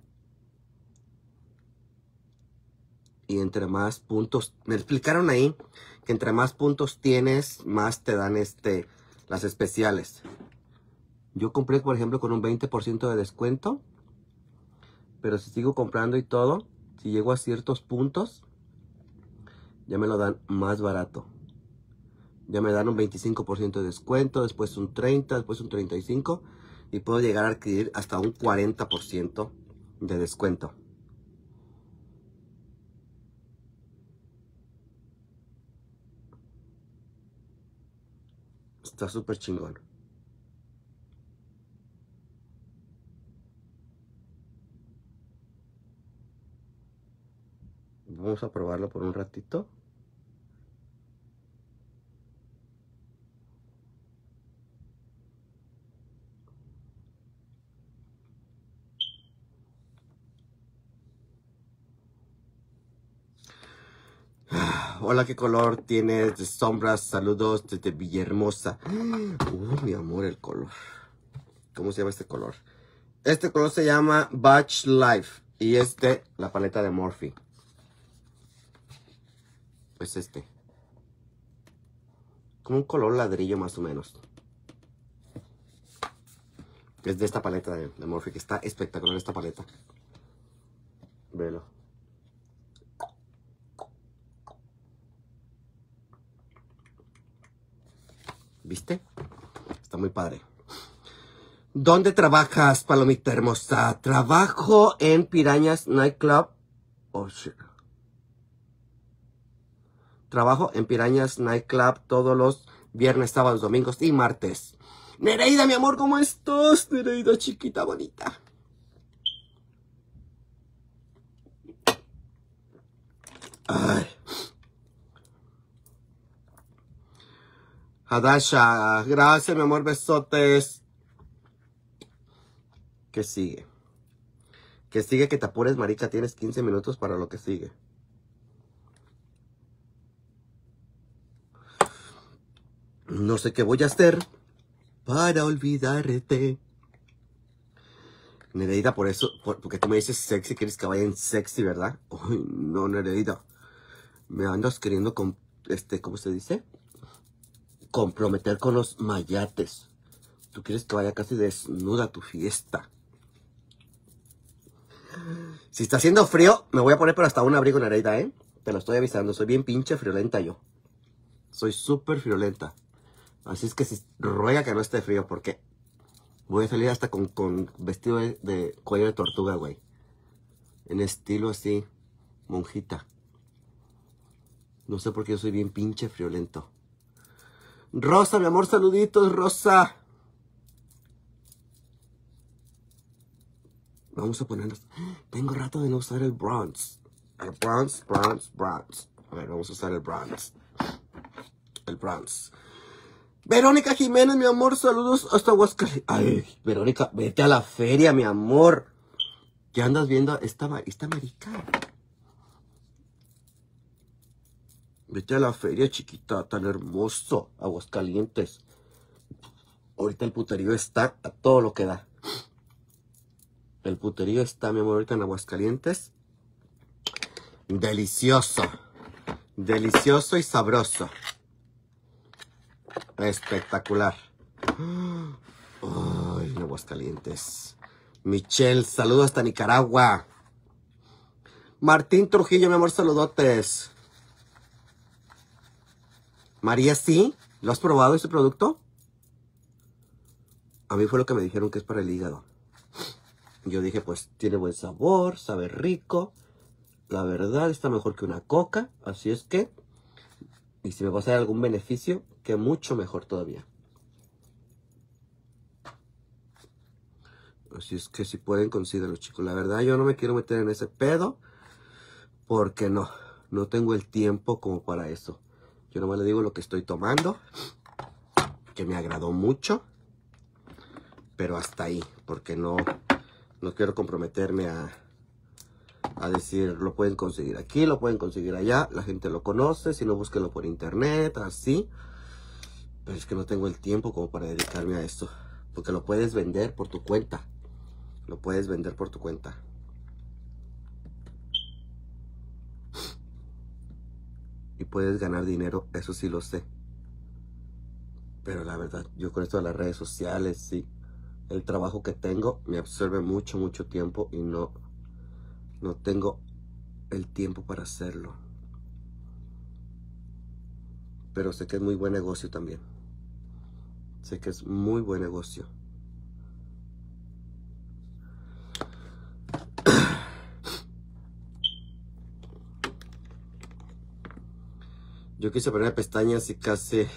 Y entre más puntos... Me explicaron ahí que entre más puntos tienes, más te dan este las especiales. Yo compré, por ejemplo, con un veinte por ciento de descuento. Pero si sigo comprando y todo, si llego a ciertos puntos, ya me lo dan más barato. Ya me dan un veinticinco por ciento de descuento, después un treinta por ciento, después un treinta y cinco por ciento. Y puedo llegar a adquirir hasta un cuarenta por ciento de descuento. Está súper chingón. Vamos a probarlo por un ratito. Hola, ¿qué color tienes de sombras? Saludos desde Villahermosa. Uh, mi amor, el color. ¿Cómo se llama este color? Este color se llama Batch Life. Y este, la paleta de Morphe. Es este. Como un color ladrillo más o menos. Es de esta paleta de, de Morphe, que está espectacular esta paleta. Velo. ¿Viste? Está muy padre. ¿Dónde trabajas, palomita hermosa? Trabajo en Pirañas Nightclub. Oh, shit. Trabajo en Pirañas Nightclub todos los viernes, sábados, domingos y martes. Nereida, mi amor, ¿cómo estás? Nereida, chiquita, bonita. Ay. Hadasha, gracias, mi amor, besotes. ¿Qué sigue? ¿Qué sigue? Que te apures, marica. Tienes quince minutos para lo que sigue. No sé qué voy a hacer para olvidarte. Nereida, por eso, por, porque tú me dices sexy, quieres que vaya en sexy, ¿verdad? Ay, no, Nereida. Me andas queriendo, con, este, ¿cómo se dice? Comprometer con los mayates. Tú quieres que vaya casi desnuda a tu fiesta. Si está haciendo frío, me voy a poner pero hasta un abrigo, Nereida, ¿eh? Te lo estoy avisando. Soy bien pinche friolenta yo. Soy súper friolenta. Así es que si ruega que no esté frío, porque voy a salir hasta con, con vestido de, de cuello de tortuga, güey. En estilo así, monjita. No sé por qué yo soy bien pinche friolento. Rosa, mi amor, saluditos, Rosa. Vamos a ponernos... Tengo rato de no usar el bronze. El bronze, bronze, bronze. A ver, vamos a usar el bronze. El bronze. Verónica Jiménez, mi amor, saludos hasta Aguascalientes. Ay, Verónica, vete a la feria, mi amor. ¿Qué andas viendo esta, esta marica? Vete a la feria, chiquita, tan hermoso. Aguascalientes. Ahorita el puterío está a todo lo que da. El puterío está, mi amor, ahorita en Aguascalientes. Delicioso. Delicioso y sabroso. Espectacular. Ay, en Aguascalientes. Michelle, saludos hasta Nicaragua. Martín Trujillo, mi amor, saludotes. María, ¿sí? ¿Lo has probado este producto? A mí fue lo que me dijeron que es para el hígado. Yo dije, pues, tiene buen sabor, sabe rico. La verdad, está mejor que una coca. Así es que, y si me va a hacer algún beneficio, que mucho mejor todavía. Así es que si pueden, considérenlo, chicos. La verdad, yo no me quiero meter en ese pedo. Porque no, no tengo el tiempo como para eso. Yo nomás le digo lo que estoy tomando. Que me agradó mucho. Pero hasta ahí. Porque no, no quiero comprometerme a, a decir, lo pueden conseguir aquí, lo pueden conseguir allá. La gente lo conoce. Si no, búsquenlo por internet, así. Pero es que no tengo el tiempo como para dedicarme a esto. Porque lo puedes vender por tu cuenta. Lo puedes vender por tu cuenta. Y puedes ganar dinero, eso sí lo sé. Pero la verdad, yo con esto de las redes sociales, sí. El trabajo que tengo me absorbe mucho, mucho tiempo. Y no, no tengo el tiempo para hacerlo. Pero sé que es muy buen negocio también. Sé que es muy buen negocio. Yo quise poner pestañas y casi...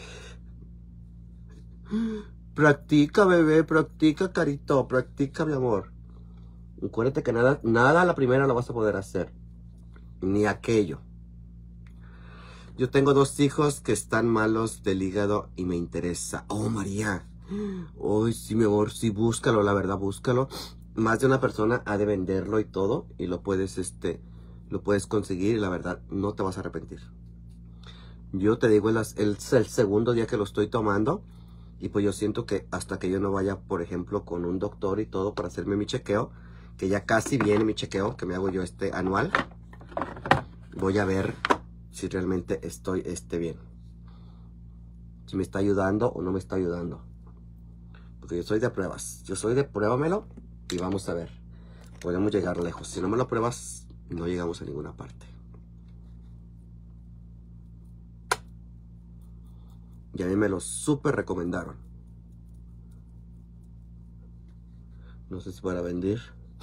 Practica, bebé, practica, carito, practica, mi amor. Acuérdate que nada, nada a la primera lo vas a poder hacer. Ni aquello. Yo tengo dos hijos que están malos del hígado y me interesa. Oh, María. Oh, sí, mi amor, sí, búscalo, la verdad, búscalo. Más de una persona ha de venderlo y todo. Y lo puedes, este, lo puedes conseguir y la verdad, no te vas a arrepentir. Yo te digo, es el, el segundo día que lo estoy tomando. Y pues yo siento que hasta que yo no vaya, por ejemplo, con un doctor y todo para hacerme mi chequeo, que ya casi viene mi chequeo, que me hago yo este anual, voy a ver si realmente estoy este bien. Si me está ayudando o no me está ayudando. Porque yo soy de pruebas. Yo soy de pruébamelo y vamos a ver. Podemos llegar lejos. Si no me lo pruebas, no llegamos a ninguna parte. Y a mí me lo súper recomendaron. No sé si para vender.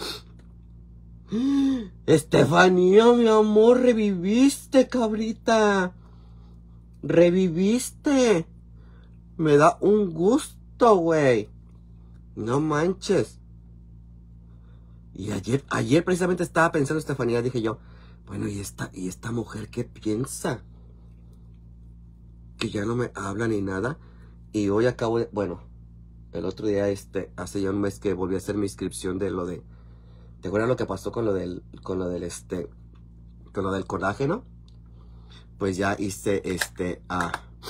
Estefanía, mi amor, reviviste, cabrita. Reviviste. Me da un gusto, güey. No manches. Y ayer, ayer precisamente estaba pensando, Estefanía, dije yo, bueno, ¿y esta, y esta mujer qué piensa? Que ya no me habla ni nada. Y hoy acabo de, bueno, el otro día, este, hace ya un mes que volví a hacer mi inscripción de lo de, ¿te acuerdas lo que pasó con lo del, con lo del, este, con lo del colágeno? Pues ya hice, este, ah,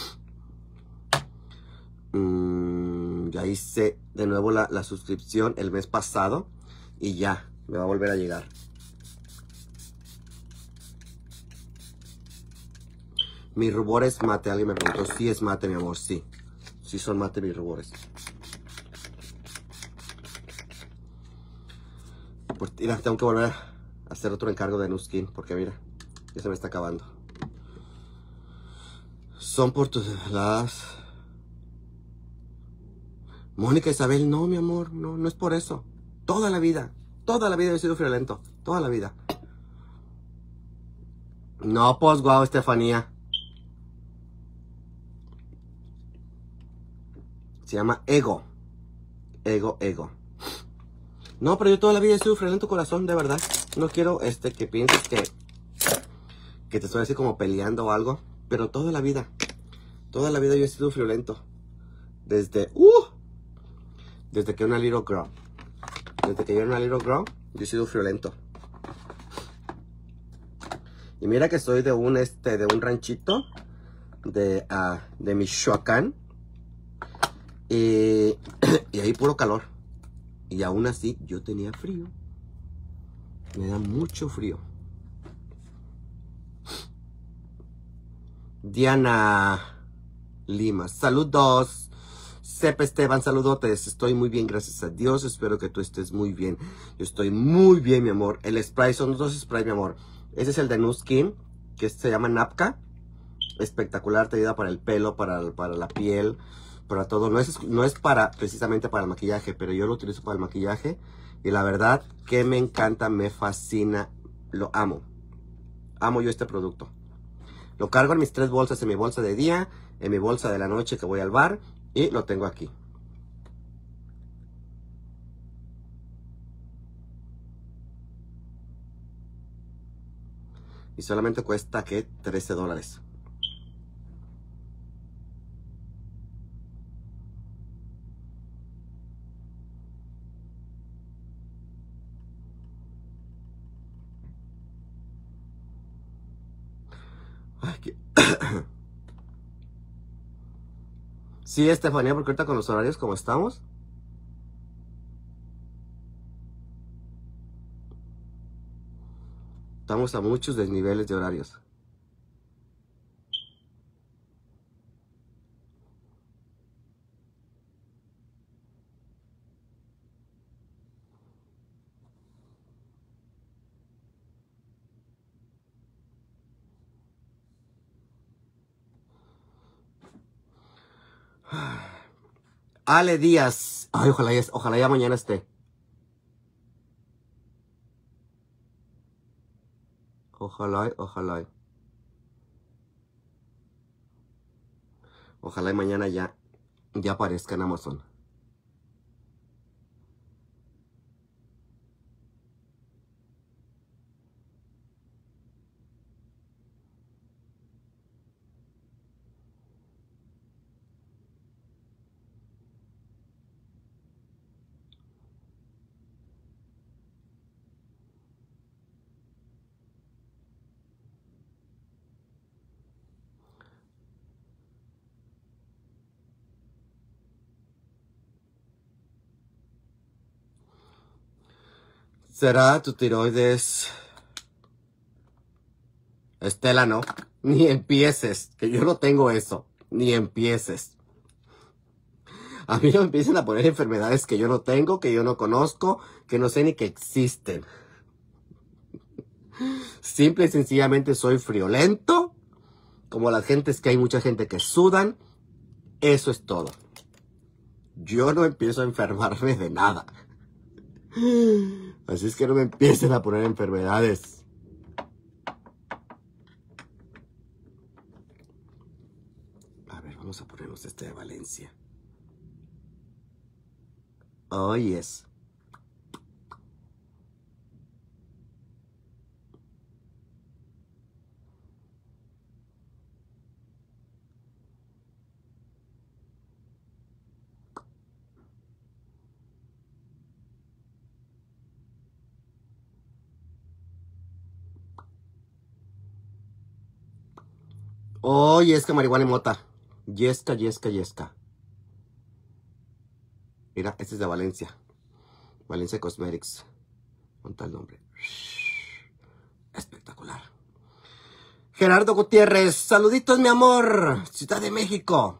mmm, ya hice de nuevo la, la suscripción el mes pasado y ya, me va a volver a llegar. Mi rubor es mate, alguien me preguntó, sí es mate, mi amor, sí. Sí son mate mis rubores. Pues, mira, tengo que volver a hacer otro encargo de Nuskin, porque mira, ya se me está acabando. Son por tus las... Mónica Isabel, no, mi amor, no, no es por eso. Toda la vida, toda la vida he sido friolento, toda la vida. No, pues, guau, Estefanía. Se llama ego. Ego, ego. No, pero yo toda la vida he sido friolento, corazón, de verdad. No quiero este que pienses que que te estoy así como peleando o algo, pero toda la vida, toda la vida yo he sido friolento. Desde, uh, desde que era una little girl. Desde que yo era una little girl, yo he sido friolento. Y mira que soy de un este de un ranchito de uh, de Michoacán. Y, y ahí puro calor. Y aún así yo tenía frío. Me da mucho frío. Diana. Lima. Saludos. Sepa Esteban, saludotes. Estoy muy bien, gracias a Dios. Espero que tú estés muy bien. Yo estoy muy bien, mi amor. El spray, son dos sprays, mi amor. Ese es el de Nu Skin, que se llama Napka. Espectacular, te ayuda para el pelo, para, para la piel, para todo. No es, no es para, precisamente para el maquillaje, pero yo lo utilizo para el maquillaje. Y la verdad que me encanta, me fascina, lo amo. Amo yo este producto. Lo cargo en mis tres bolsas, en mi bolsa de día, en mi bolsa de la noche que voy al bar. Y lo tengo aquí. Y solamente cuesta, ¿qué? trece dólares. Ay, qué... Sí, Estefanía, porque ahorita con los horarios como estamos. Estamos a muchos desniveles de horarios. Ale Díaz. Ay, ojalá ya, ojalá ya mañana esté. Ojalá, ojalá. Ojalá y mañana ya, ya aparezca en Amazon. ¿Será tu tiroides? Estela, no. Ni empieces, que yo no tengo eso. Ni empieces. A mí no me empiecen a poner enfermedades que yo no tengo, que yo no conozco, que no sé ni que existen. Simple y sencillamente soy friolento. Como las gentes que hay mucha gente que sudan. Eso es todo. Yo no empiezo a enfermarme de nada. Así es que no me empiecen a poner enfermedades. A ver, vamos a ponernos este de Valencia. Oh, yes. Oh, yesca, marihuana y mota. Yesca, yesca, yesca. Mira, este es de Valencia. Valencia Cosmetics. Monta el nombre. Espectacular. Gerardo Gutiérrez. Saluditos, mi amor. Ciudad de México.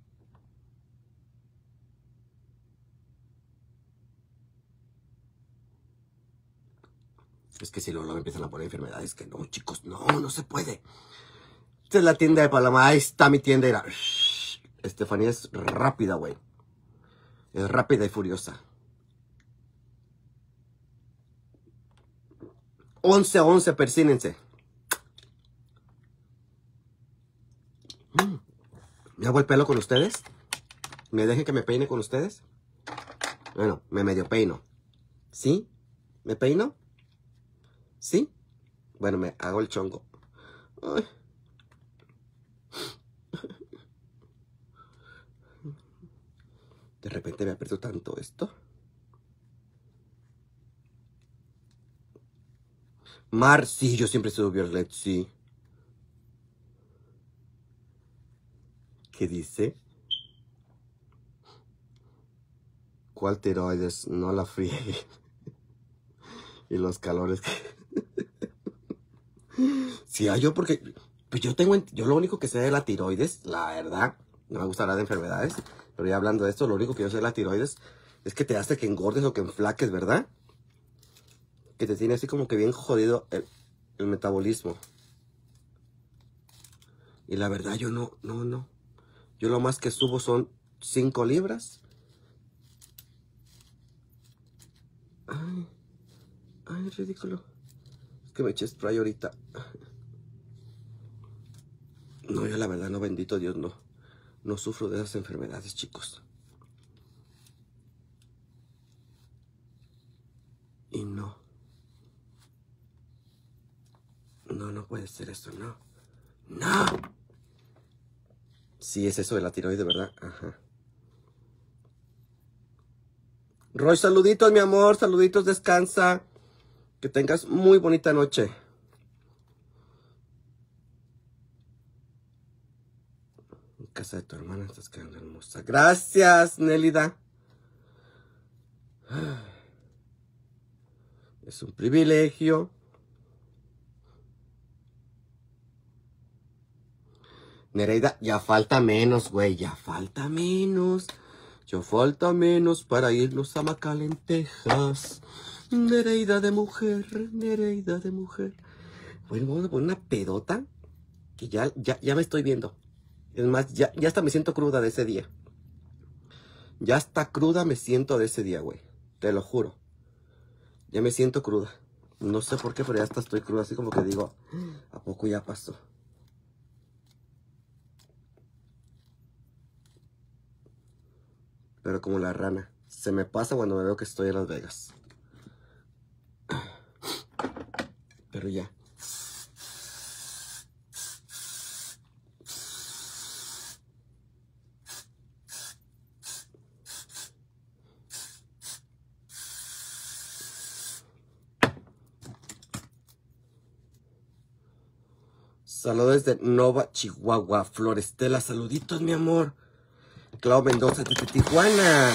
Es que si luego me empiezan a poner enfermedades que no, chicos. No, no se puede. Esta es la tienda de Paloma. Ahí está mi tienda. Era. Estefanía es rápida, güey. Es rápida y furiosa. once a once, persínense. ¿Me hago el pelo con ustedes? ¿Me dejen que me peine con ustedes? Bueno, me medio peino. ¿Sí? ¿Me peino? ¿Sí? Bueno, me hago el chongo. Ay. De repente me aprieto tanto esto. Mar, sí, yo siempre he sido violet, sí. ¿Qué dice? ¿Cuál tiroides? No la friegue. Y los calores que... Sí, yo porque... Pues yo tengo... Yo lo único que sé de la tiroides, la verdad, No me gusta hablar de enfermedades, pero ya hablando de esto, lo único que yo sé de la tiroides es que te hace que engordes o que enflaques, ¿verdad? Que te tiene así como que bien jodido el, el metabolismo. Y la verdad yo no, no, no. Yo lo más que subo son cinco libras. Ay, ay, ridículo. Es que me eché spray ahorita. No, yo la verdad no, bendito Dios, no. No sufro de esas enfermedades, chicos. Y no. No, no puede ser eso, no. ¡No! Sí, es eso de la tiroides, ¿verdad? Ajá. Roy, saluditos, mi amor. Saluditos, descansa. Que tengas muy bonita noche. En casa de tu hermana estás quedando hermosa. Gracias, Nélida. Es un privilegio. Nereida, ya falta menos, güey. Ya falta menos. Ya falta menos para irnos a McAllen, Texas. Nereida de mujer, Nereida de mujer. Bueno, vamos a poner una pedota. Que ya, ya, ya me estoy viendo. Es más, ya, ya hasta me siento cruda de ese día. Ya hasta cruda me siento de ese día, güey. Te lo juro. Ya me siento cruda. No sé por qué, pero ya hasta estoy cruda. Así como que digo, ¿a poco ya pasó? Pero como la rana. Se me pasa cuando me veo que estoy en Las Vegas. Pero ya. Saludos desde Nova, Chihuahua. Florestela, saluditos, mi amor. Clau Mendoza, desde Tijuana.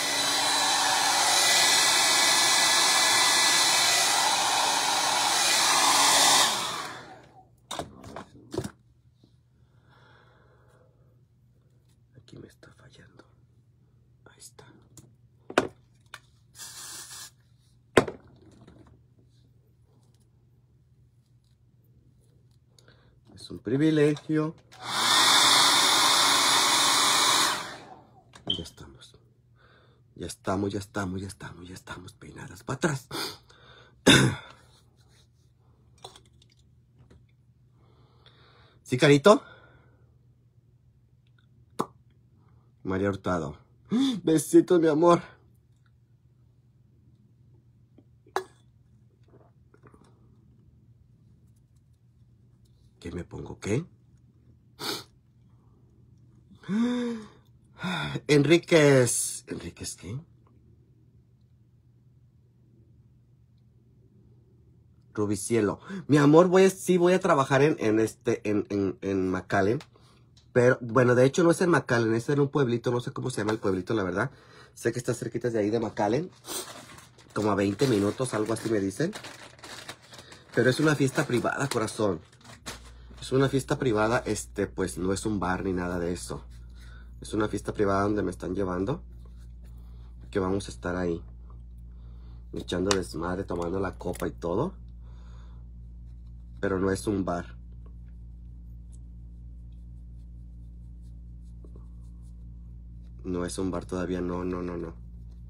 Aquí me está fallando. Ahí está. Es un privilegio. Ya estamos. Ya estamos, ya estamos, ya estamos, ya estamos peinadas para atrás. ¿Sí, carito? María Hurtado. Besitos, mi amor. ¿Qué me pongo? ¿Qué? Enríquez. ¿Enríquez qué? Rubicielo. Mi amor, voy a, sí voy a trabajar en, en este, en, en, en McAllen. Pero, bueno, de hecho no es en McAllen, es en un pueblito, no sé cómo se llama el pueblito, la verdad. Sé que está cerquita de ahí de McAllen. Como a veinte minutos, algo así me dicen. Pero es una fiesta privada, corazón. Es una fiesta privada, este, pues no es un bar ni nada de eso. Es una fiesta privada donde me están llevando. Que vamos a estar ahí. Echando desmadre, tomando la copa y todo. Pero no es un bar. No es un bar todavía, no, no, no, no.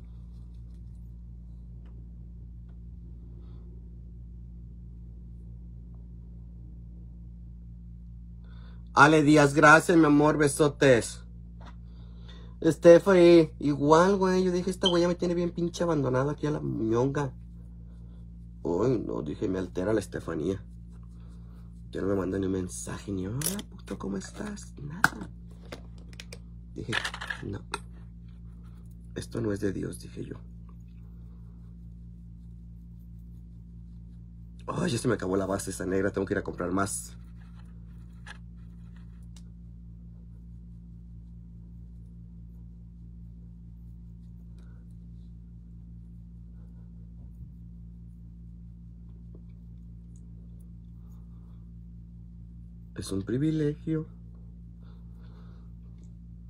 Ale Díaz, gracias, mi amor, besotes. Stephanie, igual, güey. Yo dije, esta güey ya me tiene bien pinche abandonado aquí a la muñonga. Uy, no, dije, me altera la Estefanía. Ya no me manda ni un mensaje, ni hola, puto, ¿cómo estás? Nada. Dije, no. Esto no es de Dios, dije yo. Oh, ya se me acabó la base esa negra, tengo que ir a comprar más. Es un privilegio.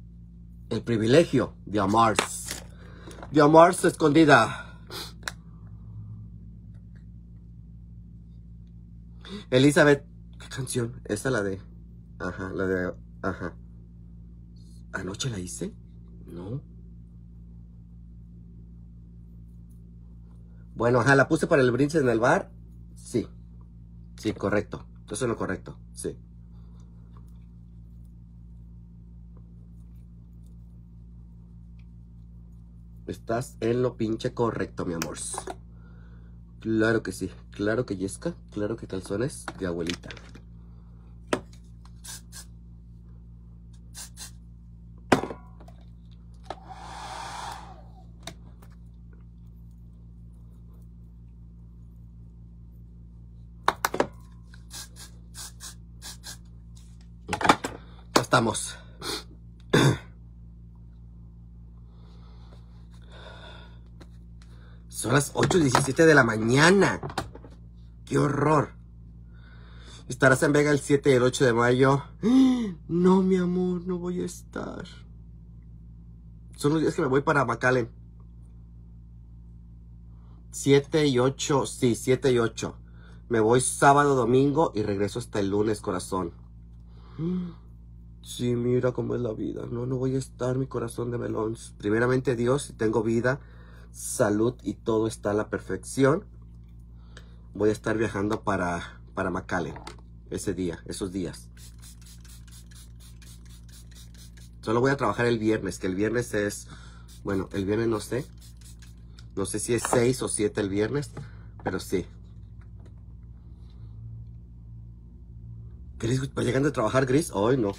El privilegio de amar. De amarse escondida. Elizabeth. ¿Qué canción? Esa la de... Ajá, la de... Ajá. ¿Anoche la hice? No. Bueno, ajá, la puse para el brindis en el bar. Sí. Sí, correcto. Eso es lo correcto. Sí. Estás en lo pinche correcto, mi amor. Claro que sí. Claro que yesca. Claro que calzones de abuelita. Ya estamos. Son las ocho diecisiete de la mañana. ¡Qué horror! ¿Estarás en Vega el siete y el ocho de mayo? No, mi amor, no voy a estar. Son los días que me voy para McAllen. siete y ocho, sí, siete y ocho. Me voy sábado, domingo y regreso hasta el lunes, corazón. Sí, mira cómo es la vida. No, no voy a estar, mi corazón de melón. Primeramente Dios, si tengo vida, salud y todo está a la perfección, voy a estar viajando para, para McAllen ese día, esos días. Solo voy a trabajar el viernes, que el viernes es... Bueno, el viernes no sé. No sé si es seis o siete el viernes, pero sí. Gris, ¿va llegando a trabajar, Gris? Hoy no.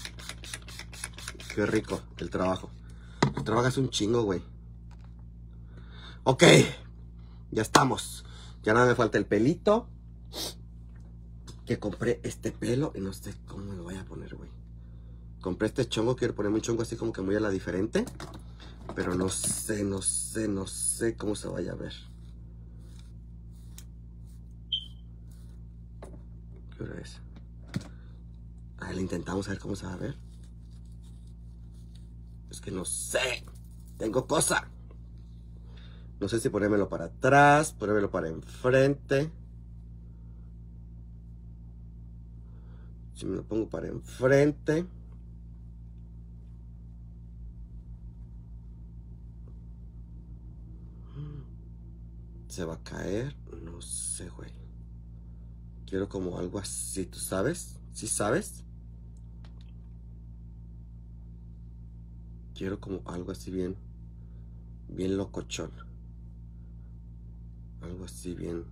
Qué rico el trabajo. Tú trabajas un chingo, güey. Ok. Ya estamos. Ya nada me falta el pelito. Que compré este pelo y no sé cómo me lo voy a poner, güey. Compré este chongo, quiero ponerme un chongo así como que muy a la diferente. Pero no sé, no sé, no sé cómo se vaya a ver. ¿Qué hora es? A ver, le intentamos a ver cómo se va a ver. Es que no sé. Tengo cosa. No sé si ponérmelo para atrás, ponérmelo para enfrente. Si me lo pongo para enfrente. Se va a caer. No sé, güey. Quiero como algo así, ¿tú sabes? ¿Sí sabes? Quiero como algo así bien, bien locochón. Algo así bien,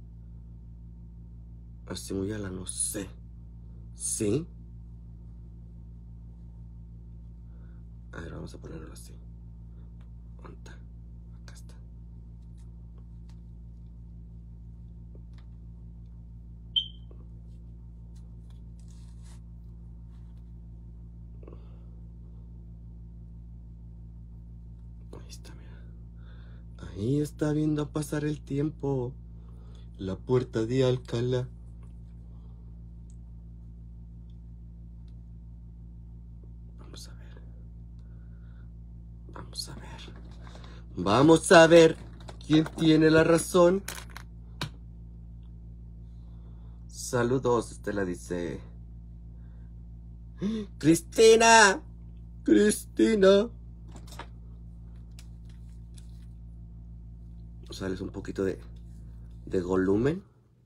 así muy a la no sé. ¿Sí? A ver, vamos a ponerlo así. ¿Dónde está? Acá está. Ahí está, mira. Ahí está viendo pasar el tiempo. La puerta de Alcalá. Vamos a ver. Vamos a ver. Vamos a ver quién tiene la razón. Saludos, Estela dice. Cristina. Cristina. Sales un poquito de, de volumen.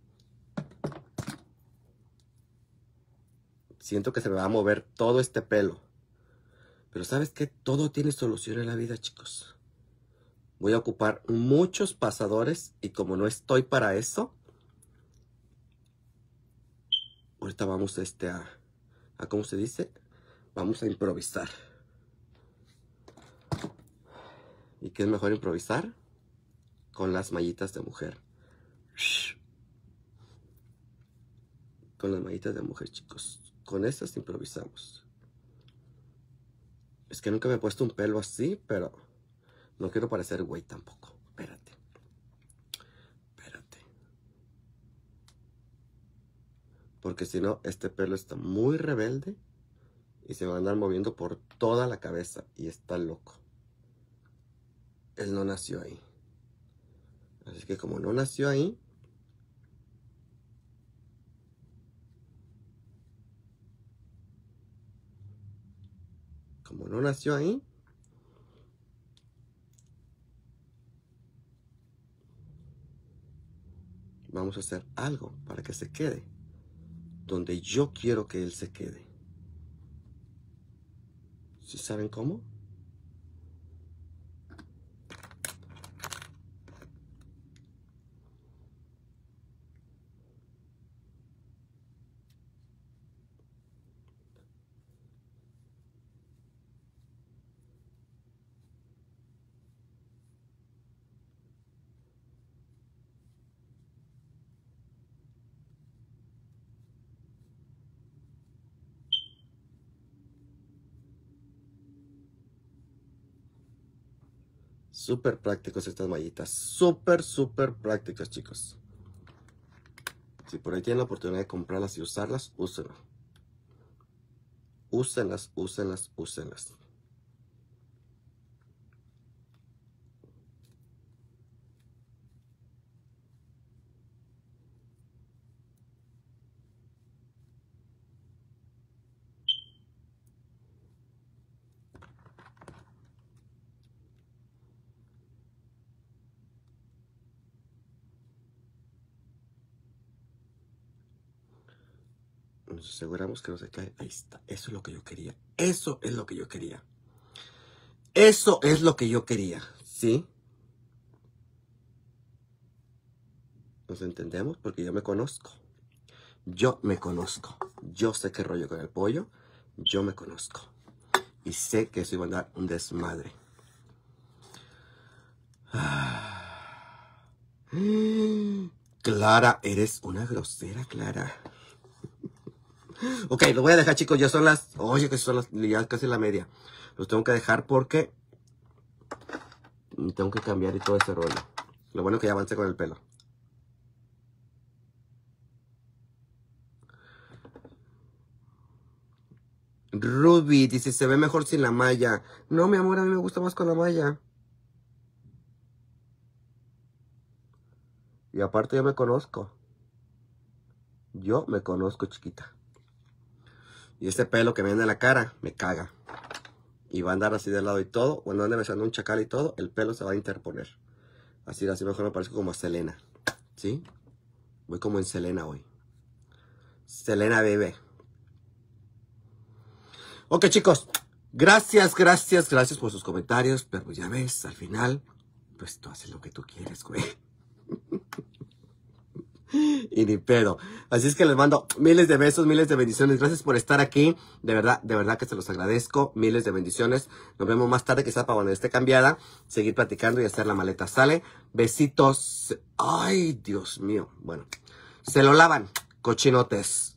Siento que se me va a mover todo este pelo. Pero ¿sabes qué? Todo tiene solución en la vida, chicos. Voy a ocupar muchos pasadores y como no estoy para eso, ahorita vamos este a, a ¿cómo se dice? Vamos a improvisar. ¿Y qué es mejor improvisar? Con las mallitas de mujer. Con las mallitas de mujer, chicos. Con esas improvisamos. Es que nunca me he puesto un pelo así, pero no quiero parecer güey tampoco. Espérate. Espérate. Porque si no, este pelo está muy rebelde y se va a andar moviendo por toda la cabeza y está loco. Él no nació ahí. Así que como no nació ahí, como no nació ahí, vamos a hacer algo para que se quede donde yo quiero que él se quede. ¿Sí saben cómo? Súper prácticos estas mallitas. Súper, súper prácticas, chicos. Si por ahí tienen la oportunidad de comprarlas y usarlas, úsenlas. Úsenlas, úsenlas, úsenlas. Nos aseguramos que no se cae. Ahí está. Eso es lo que yo quería. Eso es lo que yo quería. Eso es lo que yo quería. ¿Sí? ¿Nos entendemos? Porque yo me conozco. Yo me conozco. Yo sé qué rollo con el pollo. Yo me conozco. Y sé que eso iba a dar un desmadre. Clara, eres una grosera, Clara. Ok, lo voy a dejar, chicos. Ya son las... Oye, que son las... Ya casi la media. Los tengo que dejar porque... tengo que cambiar y todo ese rollo. Lo bueno es que ya avancé con el pelo. Ruby dice, se ve mejor sin la malla. No, mi amor, a mí me gusta más con la malla. Y aparte yo me conozco. Yo me conozco, chiquita. Y este pelo que me viene en la cara, me caga. Y va a andar así de lado y todo. Cuando ande besando un chacal y todo, el pelo se va a interponer. Así, así mejor me parezco como a Selena. ¿Sí? Voy como en Selena hoy. Selena bebé. Ok, chicos. Gracias, gracias, gracias por sus comentarios. Pero ya ves, al final, pues tú haces lo que tú quieres, güey. Y ni pedo. Así es que les mando miles de besos, miles de bendiciones. Gracias por estar aquí. De verdad, de verdad que se los agradezco. Miles de bendiciones. Nos vemos más tarde, quizá para cuando esté cambiada. Seguir platicando y hacer la maleta. ¿Sale? Besitos. Ay, Dios mío. Bueno, se lo lavan, cochinotes.